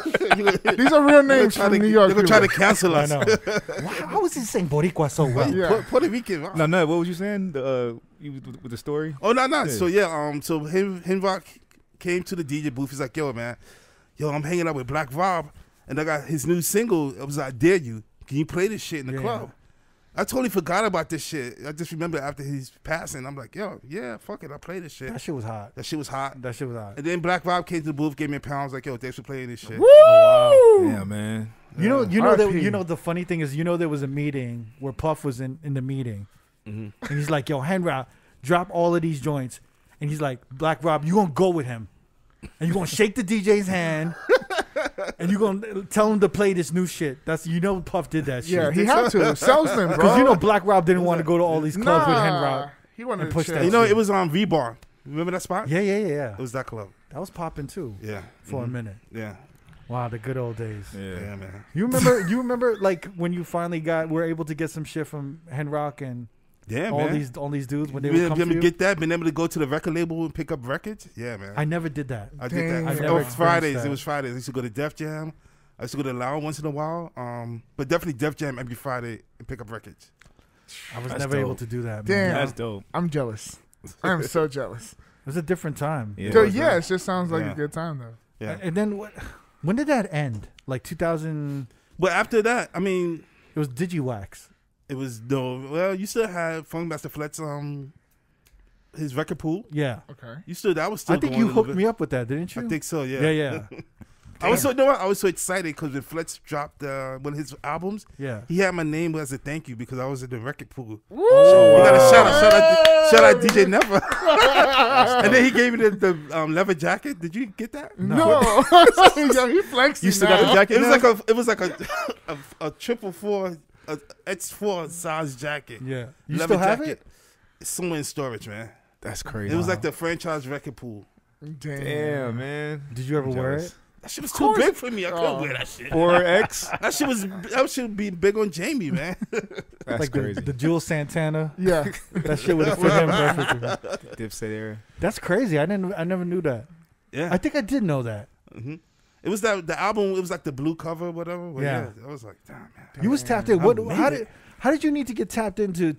These are real names from New York. They're gonna try to people. cancel I us. know. How was he saying Boricua so well? Yeah. Puerto Rican Rob. No, what was you saying? With the story? Oh no. Yeah. So so Henrock came to the DJ booth. He's like, yo, man, I'm hanging out with Black Rob, and I got his new single. It was I Dare You. Can you play this shit in the Yeah. club? I totally forgot about this shit. I just remember after his passing, I'm like, yo, yeah, fuck it, I play this shit. That shit was hot. That shit was hot. That shit was hot. And then Black Rob came to the booth, gave me a pound. I was like, yo, thanks for playing this shit. Yeah, man. You know RIP. the funny thing is, there was a meeting where Puff was in the meeting, and he's like, "Yo, Henry, drop all of these joints," and he's like, "Black Rob, you gonna go with him, and you gonna shake the DJ's hand, and you gonna tell him to play this new shit." Puff did that shit. Yeah, he had to. Salesman, bro. Because Black Rob didn't want to go to all these clubs with Henry. He wanted and to push chill. that You know, it was on V-Bar. Remember that spot? Yeah. It was that club. That was popping too Yeah. for a minute. Yeah. Wow, the good old days. Yeah, man. You remember like when you finally were able to get some shit from Henrock and Yeah, all man. these dudes when they Been would come able to to you? get that, been able to go to the record label and pick up records. Yeah, man. I never did that. I did that. Dang. I never Oh, experienced Fridays. that. It was Fridays. I used to go to Def Jam. I used to go to Loud once in a while. But definitely Def Jam every Friday and pick up records. I was That's never able dope. to do that. Man. Damn. That's dope. I'm jealous. I'm so jealous. It was a different time. Yeah. So, yeah, it just sounds like Yeah. a good time, though. Yeah. And then when did that end? Like 2000? But after that, I mean, It was DigiWax. it was no. Well, you still had Funkmaster Fletch, his record pool. Yeah. Okay. That was still. I think going you a little hooked bit. me up with that, didn't you? I think so. Yeah. Yeah. I was so excited because when Fletch dropped one of his albums, Yeah. he had my name as a thank you because I was in the record pool. Woo! We got a shout out DJ Never. And then he gave me the leather jacket. Did you get that? No. Yo, he flexing You still got the now. jacket? It was like a 444 X4 size jacket. Yeah. You Leather still have jacket. it? It's somewhere in storage, man. That's crazy. It was like the franchise record pool. Damn, man. Did you ever I'm wear jealous. it? That shit was too big for me. I couldn't wear that shit. 4X. That should be big on Jamie, man. That's Like crazy. the Jules Santana. Yeah. That shit would have fit him perfectly. Dipset era. That's crazy. I never knew that. Yeah. I think I did know that. It was the album. It was like the blue cover, whatever. But Yeah. I was like, damn, man. You was tapped in. I What? made How did you need to get tapped into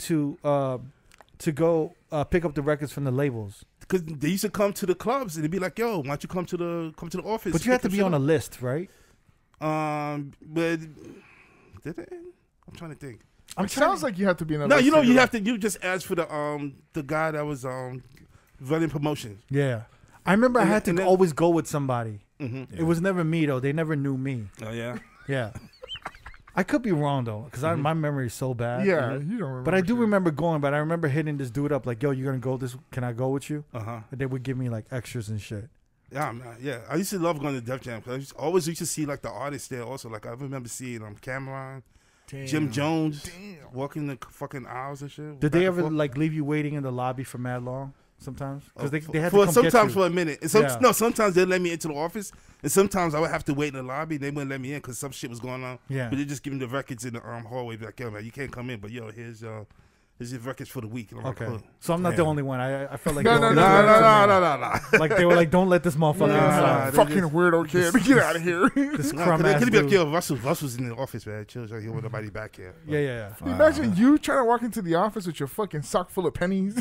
to go pick up the records from the labels? Because they used to come to the clubs and they'd be like, "Yo, why don't you come to the office?" But you had to pick be up on a shit list, right? up. But did it? I'm trying to think. It sounds like you have to be in a No, list you know, to you do have to. You just ask for the guy that was running promotions. Yeah. I remember I And had to then- always go with somebody. Mm-hmm. It was never me though. They never knew me. Oh yeah. Yeah. I could be wrong though, because my memory is so bad. Yeah, you don't remember. But I do shit. remember going. But I remember hitting this dude up like, "Yo, you're gonna go this? Can I go with you?" Uh huh. And they would give me like extras and shit. Yeah, man. Yeah. I used to love going to Def Jam because always used to see like the artists there. Also, like I remember seeing Cameron, Jim Jones, walking the fucking aisles and shit. Did back they and ever forth. like leave you waiting in the lobby for mad long? Sometimes because they had to for come sometimes get you. for a minute. And Yeah. No, sometimes they let me into the office, and sometimes I would have to wait in the lobby. They wouldn't let me in because some shit was going on. Yeah. But they just give me the records in the hallway. Be like, yo, man, you can't come in, but yo, here's This is records for the week. And I'm like, Okay. "Huh." So I'm not the only one. I felt like No, they no, were- No. like they were like, don't let this motherfucker Nah, inside. they Fucking just- weirdo kid. Get out of here. This No, crumb ass could be like, dude. yo, Russ was in the office, man. Chill, here with nobody back here. Yeah. Can you imagine you trying to walk into the office with your fucking sock full of pennies?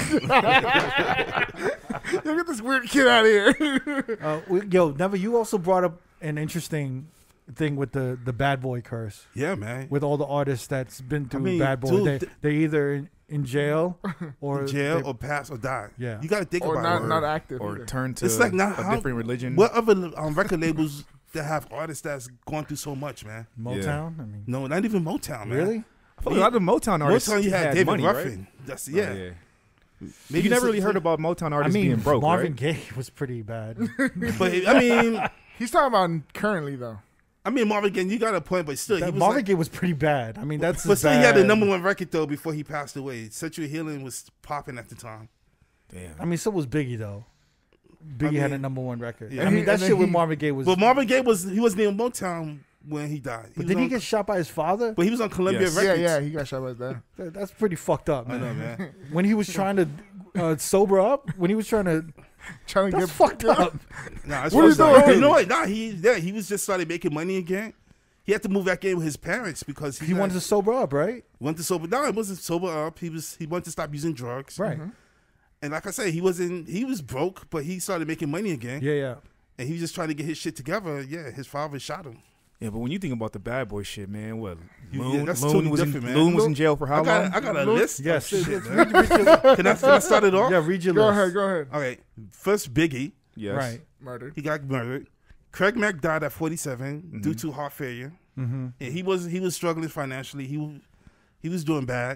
Yo, get this weird kid out of here. Yo, Never, you also brought up an interesting thing with the bad boy curse. Yeah, man. With all the artists that's been through mean, bad boy. dude, They're either in jail or Jail they- or pass or die. Yeah. You got to think Or about not it. active. or either. turn to It's like not a how- different religion. What other record labels that have artists that's gone through so much, man? Motown. I mean, No, not even Motown, man. really? I feel like a lot of Motown artists Motown, you had David money, Ruffin. right? That's Oh, yeah. You never really heard about Motown I artists mean, being broke, Marvin right? Gaye was pretty bad. But I mean, He's talking about currently though. Marvin Gaye, you got a point, but still, he was Marvin like, Gaye was pretty bad. I mean, that's but still, he had bad. the #1 record though before he passed away. Sexual Healing was popping at the time. Damn. I mean, so was Biggie though. Biggie had a mean, #1 record. yeah. I mean, And that then shit with he- Marvin Gaye was. But Marvin Gaye wasn't in Motown when he died. But was did he on- get shot by his father? But he was on Columbia Yes. Records. Yeah, he got shot by that. That's pretty fucked up, I man. know, man. When he was trying to sober up, when he was trying to, Trying to that's get fucked up. Nah, it's What fucked are you up. doing? You know what? Nah, he was just started making money again. He had to move back in with his parents because He wanted to sober up, right? went to sober. No, it wasn't sober up. He wanted to stop using drugs. Right. And like I said, he was broke, but he started making money again. Yeah. And he was just trying to get his shit together. Yeah, his father shot him. Yeah, but when you think about the bad boy shit, man, what? Yeah, Loon, that's Loon totally was different, man. Loon was in jail for how long? I got a list. Yes. Of shit, man. Can I start it off? Yeah, read your Go list. ahead. All right. First, Biggie. Yes. Right. Murdered. He got murdered. Craig Mack died at 47 due to heart failure. Mm-hmm. Yeah, he was struggling financially. He was doing bad.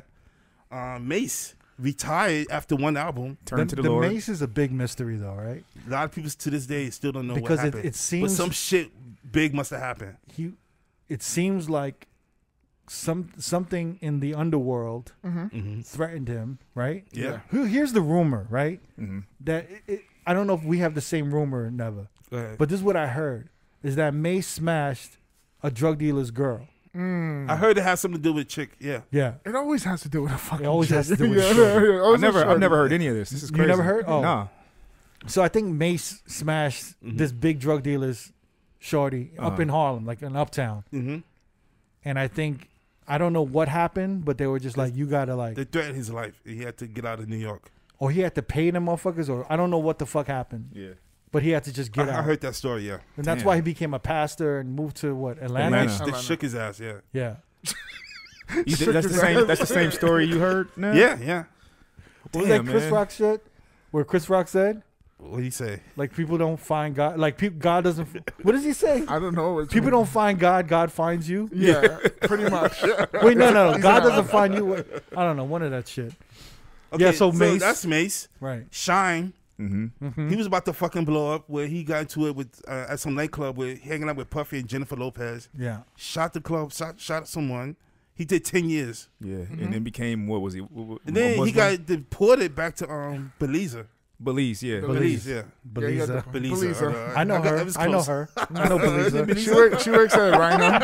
Mace retired after one album. Turn to the the Lord. Mace is a big mystery, though, right? A lot of people to this day still don't know Because what it happened. seems- but some shit big must have happened. It seems like something in the underworld threatened him, right? Yeah. Here's the rumor, right? Mhm. That I don't know if we have the same rumor, never. Go ahead. But this is what I heard: is that Mace smashed a drug dealer's girl. I heard it has something to do with a chick. Yeah. Yeah. It always has to do with a fucking. It always has to do with yeah, shit. always a I've shorty. never heard any of this. This is You crazy. never heard? Oh. Nah. So I think Mace smashed this big drug dealer's shorty up in Harlem, like in Uptown. Mm-hmm. And I don't know what happened, but they were just like, you gotta like, They threatened his life. He had to get out of New York. or he had to pay them motherfuckers, or I don't know what the fuck happened, Yeah. but he had to just get I out. heard that story. Yeah. And that's Damn. why he became a pastor and moved to what, Atlanta? Atlanta. They shook his ass. Yeah. Yeah. That's the same story you heard? Nah? Yeah. What was Damn, that Chris man. Rock shit? Where Chris Rock said, What do you say? like, people don't find God. Like, God doesn't. What does he say? I don't know. It's People don't find God. God finds you. Yeah, pretty much. Wait, no. God doesn't find you. I don't know. One of that shit. Yeah, so Mace- that's Mace. Right. Shine. Mm-hmm. He was about to fucking blow up where he got into it with at some nightclub where hanging out with Puffy and Jennifer Lopez. Yeah. Shot the club, shot someone. He did 10 years. Yeah. And then became, what was he? And then he got deported back to Belize. Belize, yeah. Belize, yeah. Belize. Belize. I know her. was I know close. her. I know Belize. She works at Rhino.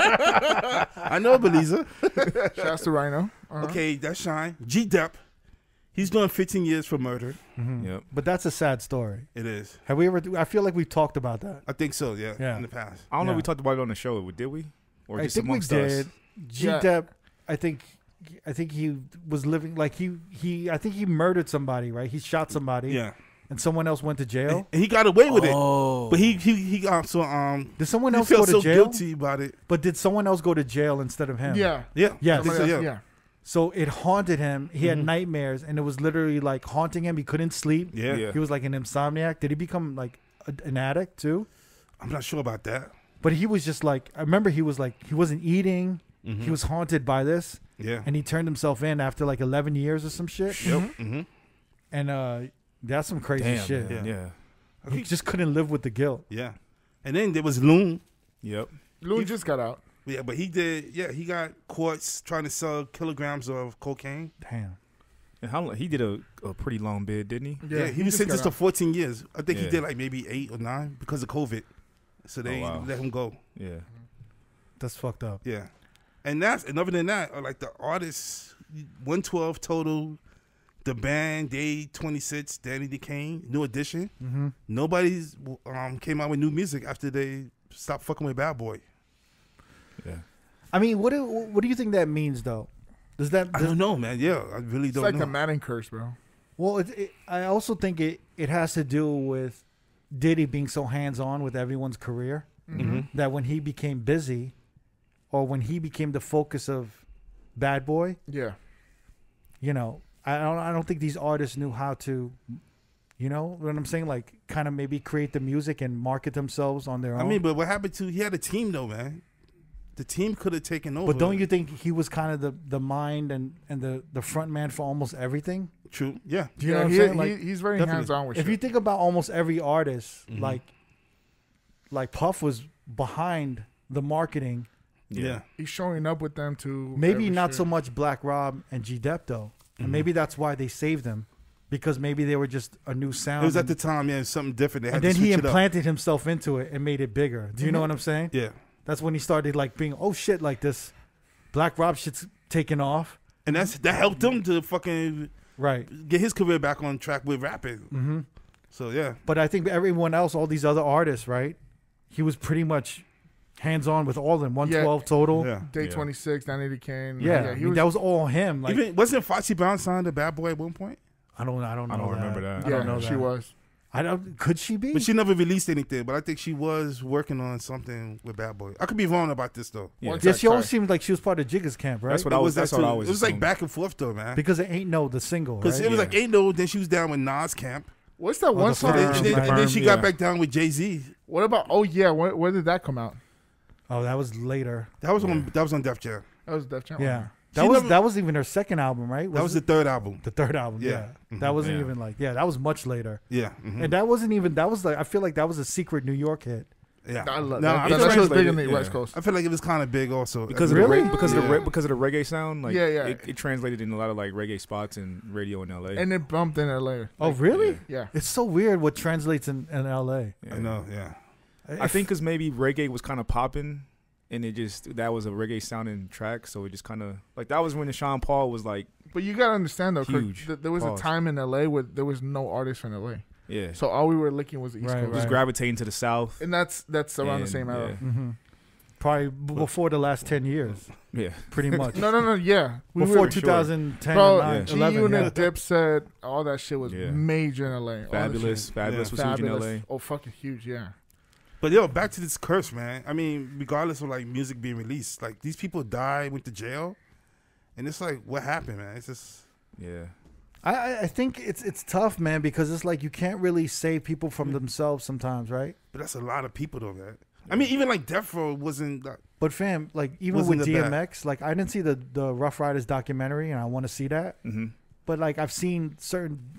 I know Belize. Shouts to Rhino. Okay, that's Shine. G-Dep. He's doing 15 years for murder. Yep. But that's a sad story. It is. Have we ever? I feel like we've talked about that. I think so, yeah. Yeah. In the past. I don't know if Yeah. we talked about it on the show. Did we? Or I just think we amongst us? did. G-Dep. I think he was living like he. I think he murdered somebody. Right? He shot somebody. Yeah. And someone else went to jail. And he got away with it. Oh. But he also Did someone he else go felt to so jail? guilty about it. But did someone else go to jail instead of him? Yeah. Yeah. Yes. I think so, Somebody else, yeah. yeah. So it haunted him. He had nightmares, and it was literally like haunting him. He couldn't sleep. Yeah. Yeah. He was like an insomniac. Did he become like an addict too? I'm not sure about that. But he was just like, I remember he was like, he wasn't eating. He was haunted by this, Yeah. and he turned himself in after like 11 years or some shit. Yep. Mm-hmm. And that's some crazy Damn, shit. man. Yeah. Yeah. He just couldn't live with the guilt. Yeah. And then there was Loon. Yep. Lou just got out. Yeah, but he got caught trying to sell kilograms of cocaine. Damn. And how long, he did a pretty long bid, didn't he? Yeah, he was just sentenced got to 14 years. I think he Yeah. did like maybe 8 or 9 because of COVID. So they wow. let him go. Yeah. That's fucked up. Yeah. And other than that, like the artists 112 total. The band, Day 26, Danny DeCane, New Edition. Mm-hmm. Nobody's came out with new music after they stopped fucking with Bad Boy. Yeah. I mean, what do you think that means though? Does that? I don't know, man. Yeah, I really It's don't like know. the Madden curse, bro. Well, I also think it has to do with Diddy being so hands-on with everyone's career that when he became busy, or when he became the focus of Bad Boy, Yeah. you know, I don't think these artists knew how to, you know what I'm saying? Like, kind of maybe create the music and market themselves on their own. I mean, but what happened to? He had a team though, man. The team could have taken over. but don't you think he was kind of the mind and the front man for almost everything? True. Yeah. Do you know Yeah, what I'm saying? Like, he's very definitely. hands-on with if shit. you think about almost every artist, like Puff was behind the marketing. Yeah. He's showing up with them to Maybe every not shit. so much Black Rob and G Depto, and maybe that's why they saved him, because maybe they were just a new sound. It was at the time, yeah, something different. They had and to then he switch it up. implanted himself into it and made it bigger. Do you know what I'm saying? Yeah. That's when he started like being, oh shit, like this Black Rob shit's taking off. And that helped him to fucking Right. get his career back on track with rapping. Mm-hmm. So yeah. But I think everyone else, all these other artists, right? He was pretty much hands-on with all of them. 112 total. Yeah. Day Yeah. 26, Danny Kane. Yeah, I mean, that was all him. Like, Even wasn't Foxy Brown signed to Bad Boy at one point? I don't know. I don't remember that. I don't know that. she was. I don't. Could she be? But she never released anything. But I think she was working on something with Bad Boy. I could be wrong about this though. Yeah. One Yeah, sec, she always sorry. seemed like she was part of Jigga's camp, right? That's what I was. That's that what I too. was. It was like assuming. back and forth though, man. Because it ain't no the single, Because right? it was Yeah. like ain't no. Then she was down with Nas camp, What's that one the song? Firm, and then right. she got back down with Jay Z. What about? Oh yeah, where did that come out? Oh, that was later. That was on Def Jam. That was Def Jam. Yeah, She never- that was even her second album, right? That was the it? third album. the third album. Yeah, Yeah. that wasn't Yeah. even like that was much later, Yeah. Mhm. and that wasn't even that was like I feel like that was a secret New York hit. Yeah. I love No, that. I That feel shit was like- big in the yeah. West Coast. I feel like it was kind of big also. because of Really? the because of Yeah. because of the reggae sound. Like Yeah, yeah. It translated in a lot of like reggae spots and radio in LA. And it bumped in LA. Oh, really? Yeah. It's so weird what translates in L.A. Yeah. I know. Yeah. I think because maybe reggae was kind of popping, and it just that was a reggae sounding track, so it just kind of like that was when the Sean Paul was like, But you gotta understand though, Kirk, Huge. there was Pause. a time in LA where there was no artist from LA. yeah, So all we were looking was the East Right, Coast. just gravitating to the south. And that's around the And, same era. yeah. Mm-hmm. Probably before the last 10 years, Yeah, pretty much. No, yeah. We Before were, 2010, bro, 9, G 11. Unit, Yeah. Dipset, all that shit was Yeah. major in LA. All that Fabulous shit. was huge in Fabulous. LA. Oh, fucking huge, yeah. But yo, back to this curse, man. I mean, regardless of like music being released, like these people died, went to jail, and it's like, what happened, man? It's just Yeah, I think it's tough, man, because it's like you can't really save people from themselves sometimes, right? but that's a lot of people though, man. I mean, even like Death Row wasn't. But fam, like even Wasn't with the best. DMX, like I didn't see the Rough Riders documentary, and I want to see that. hmm But like I've seen certain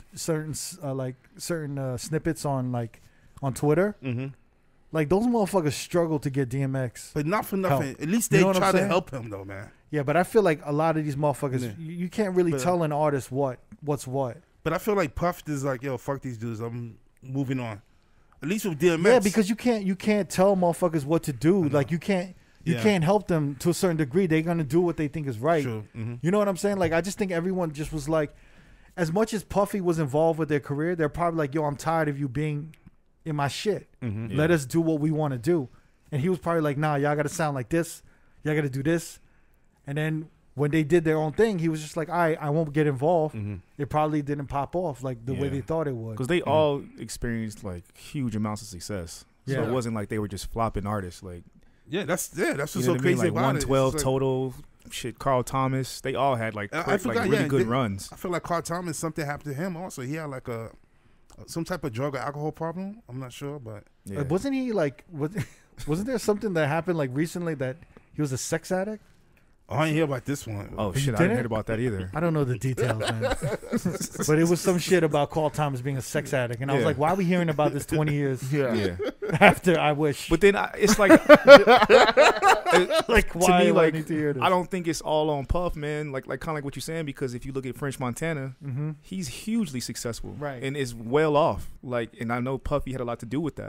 snippets on Twitter. Mm-hmm. Like those motherfuckers struggle to get DMX. But not for nothing. Help. At least You they know what I'm try to saying? help him though, man. Yeah, but I feel like a lot of these motherfuckers, Yeah. you can't really But- tell an artist what's what. But I feel like Puff is like, yo, fuck these dudes. I'm moving on. At least with DMX. Yeah, because you can't tell motherfuckers what to do. Like you can't help them to a certain degree. They're gonna do what they think is right. True. Mm-hmm. You know what I'm saying? Like I just think everyone just was like, as much as Puffy was involved with their career, they're probably like, yo, I'm tired of you being in my shit. Mm-hmm. Let us do what we want to do. And he was probably like, nah, y'all got to sound like this. Y'all got to do this. And then when they did their own thing, he was just like, I won't get involved. Mm-hmm. It probably didn't pop off like the way Yeah. they thought it would. because they all experienced like huge amounts of success. So Yeah. it wasn't like they were just flopping artists. Like Yeah, that's what's you so know what I mean? crazy Like about 112 it. It's like- total. Shit, Carl Thomas. They all had like I quick, forgot, like really yeah, good they- runs. I feel like Carl Thomas, something happened to him also. He had like some type of drug or alcohol problem. I'm not sure, but Yeah. Wasn't he like, wasn't there something that happened like recently that he was a sex addict? I didn't hear about this one. Oh You shit, I didn't? didn't hear about that either. I don't know the details, man. But it was some shit about Carl Thomas being a sex addict. And I was Yeah. like, why are we hearing about this 20 years Yeah. Yeah, after I wish? but then it's like like, why me, do I like, need to hear this? I don't think it's all on Puff, man. Like kind of like what you're saying, because if you look at French Montana, Mm-hmm. he's hugely successful, Right. and is well off. Like, and I know Puffy had a lot to do with that.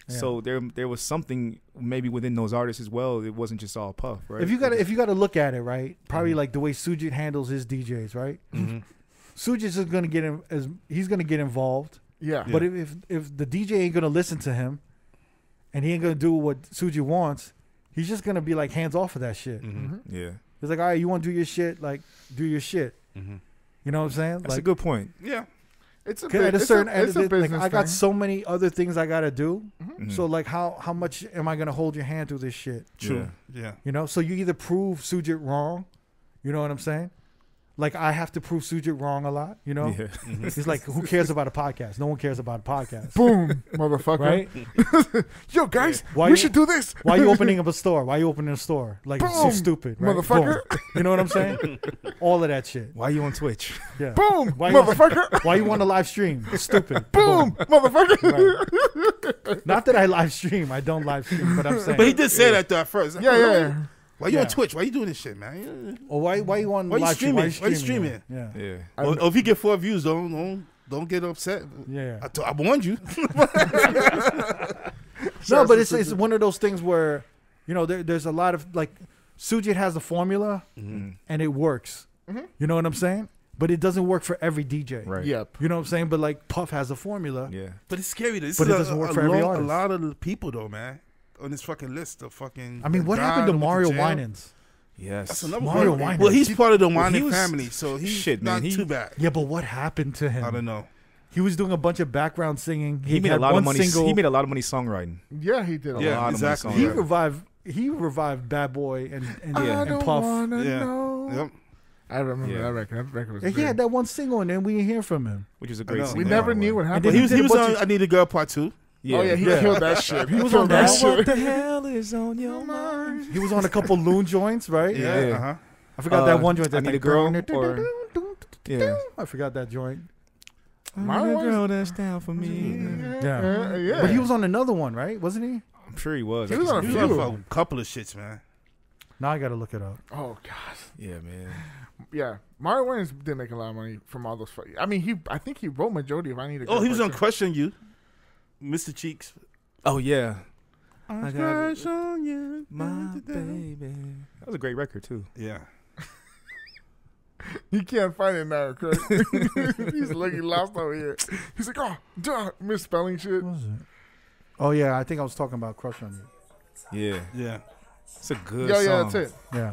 So there was something maybe within those artists as well. It wasn't just all Puff, right? If you got to look at it, right? Probably like the way Sujit handles his DJs, right? Sujit is going to he's going to get involved. Yeah. But if the DJ ain't going to listen to him, and he ain't going to do what Sujit wants, he's just going to be like hands off of that shit. Yeah. It's like, all right, you want to do your shit, like do your shit. You know what I'm saying? That's like, a good point. Yeah. It's a at a certain it's a business like I got thing. so many other things I gotta do. So like how much am I gonna hold your hand through this shit? True. Yeah. You know, so you either prove Sujit wrong, you know what I'm saying? Like I have to prove Sujit wrong a lot, you know? Yeah. He's like, who cares about a podcast? No one cares about a podcast. Boom, motherfucker. Right? Yo, guys, Why we you- should do this. Why are you opening up a store? Why are you opening a store? Like it's so Boom, stupid, right? motherfucker. Boom. You know what I'm saying? All of that shit. Why you on Twitch? Yeah. Boom, Why you- motherfucker. Why you want to live stream? It's stupid. Boom, motherfucker. Right. Not that I live stream. I don't live stream, but I'm saying. But he did say that though at first. Yeah. Why you Yeah. on Twitch? Why you doing this shit, man? Or why you want Why you live stream? streaming? Why you streaming? Yeah. Yeah. Or if you get 4 views, don't get upset. Yeah. I warned you. No, but it's one of those things where, you know, there's a lot of like, Sujit has a formula and it works. You know what I'm saying? But it doesn't work for every DJ. Right. Yep. You know what I'm saying? But like Puff has a formula. Yeah. But it's scary. This But is it doesn't work for every a artist. lot of the people though, man, on this fucking list of fucking. I mean, what guy happened to that went Mario jail. Winans? Yes. That's another Mario one. Winans. Well, he's part of the he Winans was- family, so he's Shit, man, not he- too bad. Yeah, but what happened to him? I don't know. He was doing a bunch of background singing. He made a had lot of one money. single. He made a lot of money songwriting. Yeah, he did. Yeah, lot of money exactly. songwriting. He Yeah. revived Bad Boy and Yeah. and Puff. Wanna Yeah. know. Yep. I remember Yeah. that record. That record was And he big. had that one single, and then we didn't hear from him. Which is a I great know. single. We Yeah. never by the knew way. what And happened. then He was did a bunch on of- I Need a Girl Part 2. Yeah. Oh yeah, he Yeah. killed that shit. He was on killed that. What the hell is on your mind? He was on a couple Loon joints, right? Yeah. Yeah. Uh-huh. I forgot that one joint. I That Need like, a Girl, or yeah. I forgot that joint. My I need a one- girl that's down for me. Yeah. yeah. But he was on another one, right? Wasn't he? I'm sure he was. He I was just- on a He few. was on a couple of shits, man. Now I gotta look it up. Oh god. Yeah, man. Yeah, Mario Winans did make a lot of money from all those. I mean, I think he wrote majority of I Need a Girl. Oh, he was Part on Two. Crush on You. Mr. Cheeks. Oh yeah, I got crush on you. my baby. That was a great record too. Yeah. He can't find it now, Chris. He's looking lost over here. He's like, oh, duh, misspelling shit. What was it? Oh yeah, I think I was talking about Crush on You. Yeah, Yeah. it's a good Yeah, song. yeah, that's it. Yeah.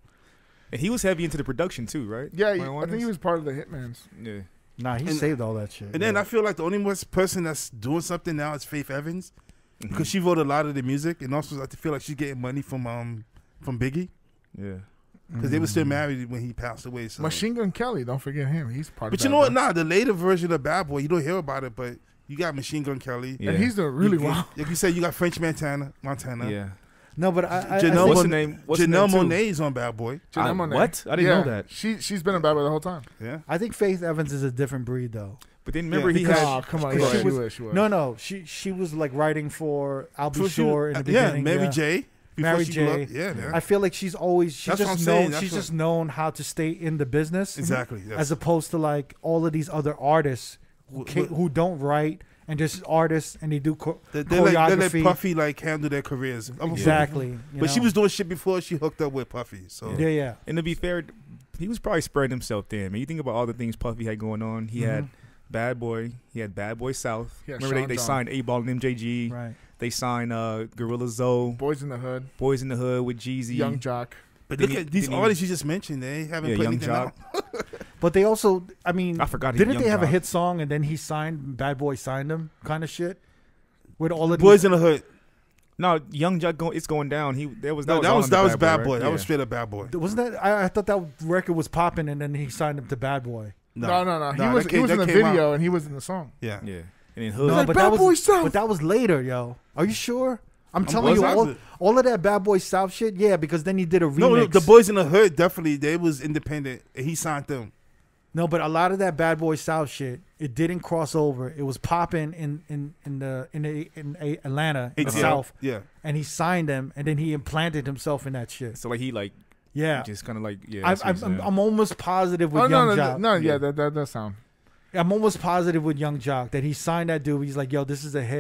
And he was heavy into the production too, right? Yeah, Mario I think he Winans? was part of the Hitmans. Yeah. Nah, he And- saved all that shit. And then I feel like the only person that's doing something now is Faith Evans, because she wrote a lot of the music, and also I feel like she's getting money from Biggie, Yeah. because they were still married when he passed away. So. Machine Gun Kelly, don't forget him. He's part But of you that know what? band. Nah, the later version of Bad Boy, you don't hear about it, but you got Machine Gun Kelly. Yeah. And he's doing really You- well. Like you said, you got French Montana. Yeah. No, but I Janelle What's Mon- the name? What's the Janelle name too? Monáe's on Bad Boy. Janelle Monáe. What? I didn't know that. She's been a bad boy the whole time. Yeah. I think Faith Evans is a different breed though. But then remember Yeah, he because- had. Oh, come on. Because Yeah, she was- she was. No, she was like writing for I'll Be So she- Sure in the yeah, beginning. Mary yeah. J. before Mary she J. blew up. Yeah, man. I feel like she's That's what I'm saying, that's she's what- just known how to stay in the business Exactly. Yes. as opposed to like all of these other artists who don't write and just artists and they do they let choreography. Puffy like handle their careers. Exactly. you But she know? was doing shit before she hooked up with Puffy. So Yeah. And to be fair, he was probably spreading himself thin. Man, you think about all the things Puffy had going on. He had Bad Boy. He had Bad Boy South. He had Remember Sean they John. signed 8 Ball and MJG. Right. They signed Gorilla Zoe, Boys in the Hood, Boys in the Hood with Jeezy. Young Jock. But Didn't look he- at these didn't he- artists you just mentioned. They haven't Yeah, put Young anything Jock. out. But they also, I mean, I forgot. didn't Young they have a Jock. hit song and then he signed Bad Boy signed him kind of shit with all of Boys in the Hood. No, Young Jock it's going down. That was No, that all was under Bad Boy. right? That was Yeah. straight up Bad Boy. wasn't that I thought that record was popping and then he signed him to Bad Boy. No. Nah, He was that in the came video out. and he was in the song. Yeah. Yeah. And then Hood. No, like, but Bad that was Boy South. but that was later, yo. Are you sure? I'm telling you, positive. all of that Bad Boy South shit, yeah, because then he did a remix. No, the Boys in the Hood definitely they was independent. And he signed them. No, but a lot of that Bad Boy South shit, it didn't cross over. It was popping in Atlanta, in the ATL. South, Yeah. and he signed them, and then he implanted himself in that shit. So like he like Yeah, just kind of like yeah. that's what he's saying. I'm almost positive with Oh Young no, Jock. yeah, that sound. I'm almost positive with Young Jock that he signed that dude. He's like, yo, this is a hit.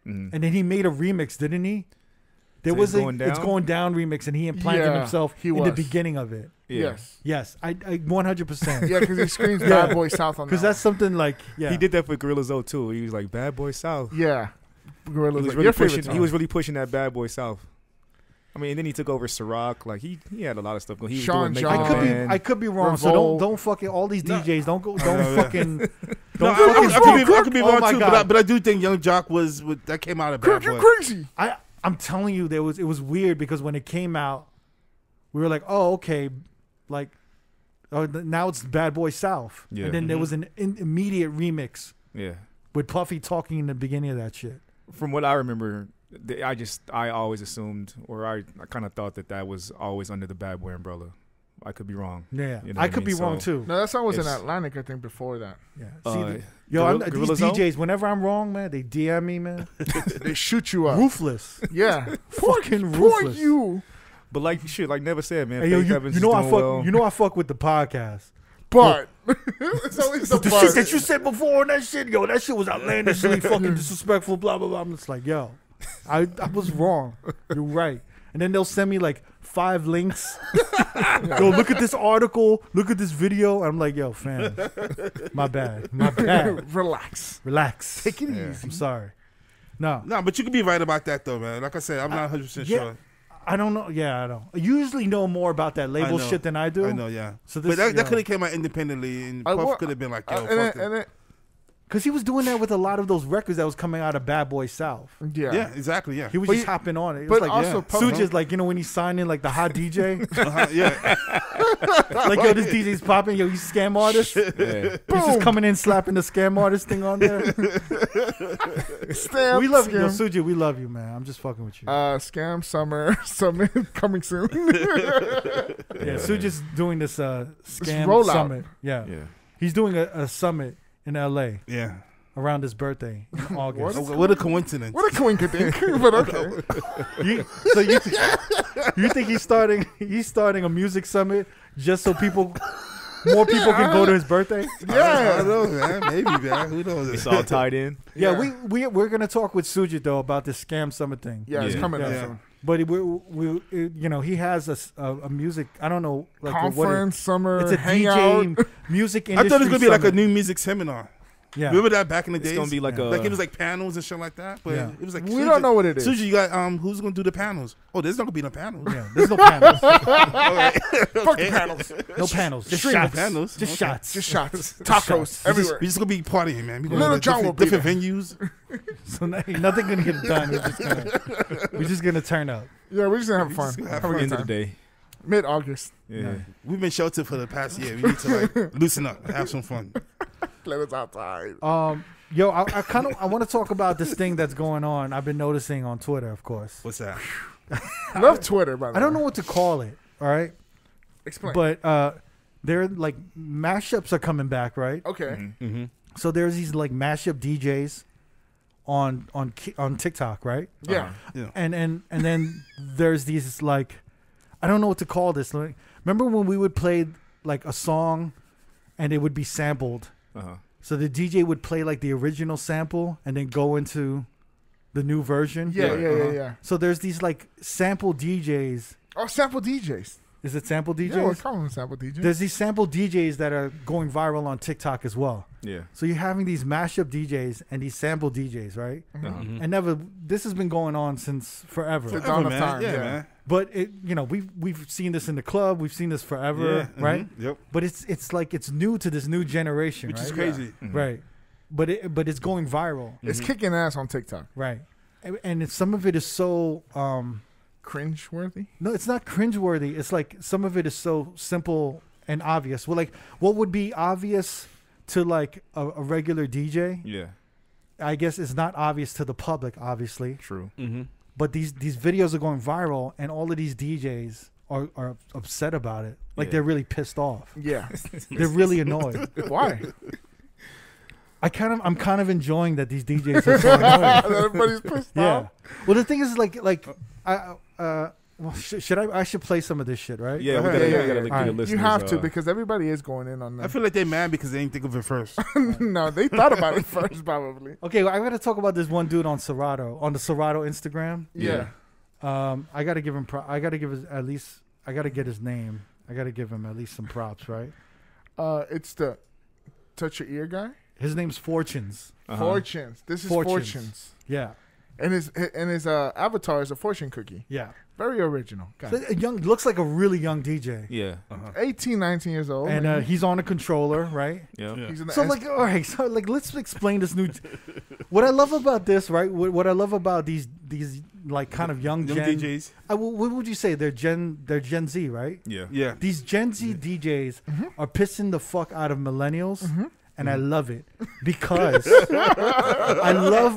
Mhm. and then he made a remix, didn't he? There So was It's a Going It's Down? Going Down remix, and he implanted Yeah, himself he in the was. beginning of it. Yeah. Yes. Yes, I 100%. Yeah, because he screams Yeah. Bad Boy South on Because that that's something like, yeah. He did that for Gorilla Zoe too. He was like Bad Boy South. one. Yeah. He Gorillas was like, really your favorite pushing. song. He was really pushing that Bad Boy South. I mean, and then he took over Ciroc. Like he had a lot of stuff going. He was Sean doing John. Making the I Band. could be wrong. So Revolt. don't fucking all these No. DJs. Don't no, fucking. No, Don't I fucking. could be Oh wrong my too, God. but I do think Young Jock that came out of Bad Kirk, Boy. you crazy. I'm telling you, it was weird because when it came out, we were like, oh, okay, like, now it's Bad Boy South, Yeah. and then there was an immediate remix Yeah. with Puffy talking in the beginning of that shit. From what I remember, I always assumed, or I kind of thought that was always under the Bad Boy umbrella. I could be wrong. Yeah, You know I what I could mean? be wrong So- too. No, that song was in It's- Atlantic, I think, before that. Yeah, see, Uh, yo, Gorilla these Zoe? DJs, whenever I'm wrong, man, they DM me, man, They shoot you up. ruthless, Yeah. fucking Poor ruthless. you. But like Never said, man. Hey, yo, Faith Evans you is know I doing fuck, well. you know I fuck with the podcast. But it's always the The but. shit that you said before and that shit, yo, that shit was outlandishly fucking disrespectful, blah, blah, blah. I'm just like, yo, I was wrong. You're right. And then they'll send me like 5 links. Yo, look at this article. Look at this video. I'm like, yo, fam, my bad. Relax. Relax. Take it Yeah. easy. I'm sorry. No, No, but you could be right about that though, man. Like I said, I'm not 100% yeah. sure. I don't know. Yeah, I don't. I usually know more about that label I know. shit than I do. I know, yeah. So this, But that could have came out independently, and I Puff wa- could have been like, yo, and fuck then, it. because he was doing that with a lot of those records that was coming out of Bad Boy South. yeah. Yeah, exactly, yeah. He was But just you- hopping on it. It but was like, also yeah. Puff- Suge's like, you know, when he's signing like the hot DJ, Yeah. like, yo, this DJ's popping, yo, he's a scam artist. He's Yeah. just coming in slapping the scam artist thing on there. Stamp, We love you, yo, scam. Suji. We love you, man. I'm just fucking with you. Scam Summer Summit coming soon. Yeah, Suji's doing this scam rollout. summit. Yeah. Yeah. He's doing a summit in LA Yeah. around his birthday in August. Oh, what a coincidence. What a coincidence. But okay. So you think he's starting a music summit just so more people can go to his birthday? I Yeah. don't know, man. Maybe, man. Who knows? It's all tied in. Yeah, we're gonna talk with Suji though about this scam summit thing. Yeah, it's Yeah. coming up Yeah. soon. But he has a music. I don't know, like Conference, summer, it's a hangout. DJ music I industry. thought it was going to be like a summit. new music seminar. Yeah. Remember that back in the It's days? gonna be like Yeah. a Like it was like panels and shit like that. But Yeah. it was like We don't know what it is. Suji, you got who's gonna do the panels? Oh, there's not gonna be no panels. Yeah, there's no panels. Fuck the panels. No panels. Just Stream shots. panels. Just Okay. shots. Just shots. Tacos everywhere. We're just gonna be partying, man. We Little going to John will be different venues. So ain't nothing gonna get done. We're just gonna turn up. Yeah, we're just gonna have fun. just gonna have Have a fun. good end of the time. day. Mid-August. Yeah. We've been sheltered for the past year. We need to like loosen up, have some fun. Let us outside. Yo, I want to talk about this thing that's going on. I've been noticing on Twitter, of course. What's that? Love Twitter, by the way. I don't know what to call it. All right, Explain. but they're like mashups are coming back, right? Okay. Mm-hmm. So there's these like mashup DJs on TikTok, right? Yeah. Yeah. And then there's these like, I don't know what to call this. Like, remember when we would play like a song, and it would be sampled. Uh-huh. So the DJ would play like the original sample and then go into the new version. Yeah. So there's these like sample DJs. Oh, sample DJs. Is it sample DJs? Yeah, we're calling them sample DJs. There's these sample DJs that are going viral on TikTok as well. Yeah. So you're having these mashup DJs and these sample DJs, right? Uh-huh. And this has been going on since forever. Since dawn of man. time, Yeah, yeah. man. But we've seen this in the club. We've seen this forever, Yeah, right? mhm, Yep. But it's like it's new to this new generation, Which right? is crazy. Right. But it's going viral, It's kicking ass on TikTok. right? And some of it is so Cringe-worthy? no, it's not cringeworthy. It's like some of it is so simple and obvious. Well, like what would be obvious to like a regular DJ, Yeah. I guess it's not obvious to the public, obviously. True. Mm-hmm. But these videos are going viral, and all of these DJs are upset about it. Like Yeah. they're really pissed off. Yeah. They're really annoyed. Why? I'm kind of enjoying that these DJs are so annoyed. Everybody's pissed Yeah. off. Well, the thing is, like Well, should I should play some of this shit, right? Yeah, we Yeah, gotta, yeah, we gotta yeah. look All through right. the listeners. You have to because everybody is going in on I that. feel like they mad because they didn't think of it first. No, they thought about it first, probably. Okay, well, I got to talk about this one dude on Serato, on the Serato Instagram. Yeah. I got to give him. I got to give his at least. I got to get his name. I got to give him at least some props, right? It's the touch your ear guy. His name's Fortunes. Fortunes. This is Fortunes. Yeah, And his avatar is a fortune cookie. yeah. Very original. So a young looks like a really young DJ, Yeah. 18, 19 years old. and he's on a controller, right? Yeah. he's in the So like, all right, so like, let's explain this new. What I love about this, right? What I love about these like kind of young Gen. DJs. What would you say? They're Gen Z, right? Yeah. Yeah. These Gen Z DJs are pissing the fuck out of millennials, and I love it because I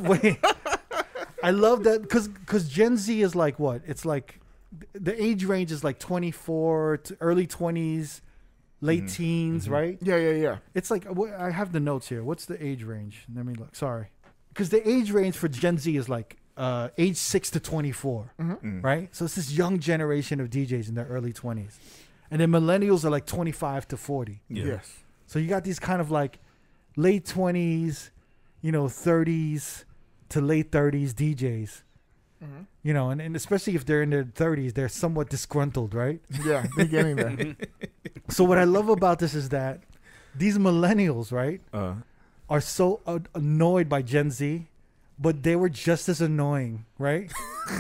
love that because Gen Z is like what? It's like the age range is like 24 to early 20s, late teens, right? Yeah. It's like I have the notes here. What's the age range? Let me look. Sorry, because the age range for Gen Z is like age 6 to 24, right? So it's this young generation of DJs in their early 20s, and then millennials are like 25 to 40. Yeah. Yes. So you got these kind of like late 20s, 30s to late 30s DJs. And especially if they're in their 30s, they're somewhat disgruntled, right? Yeah, they're getting there. So what I love about this is that these millennials, right, are so annoyed by Gen Z, but they were just as annoying, right?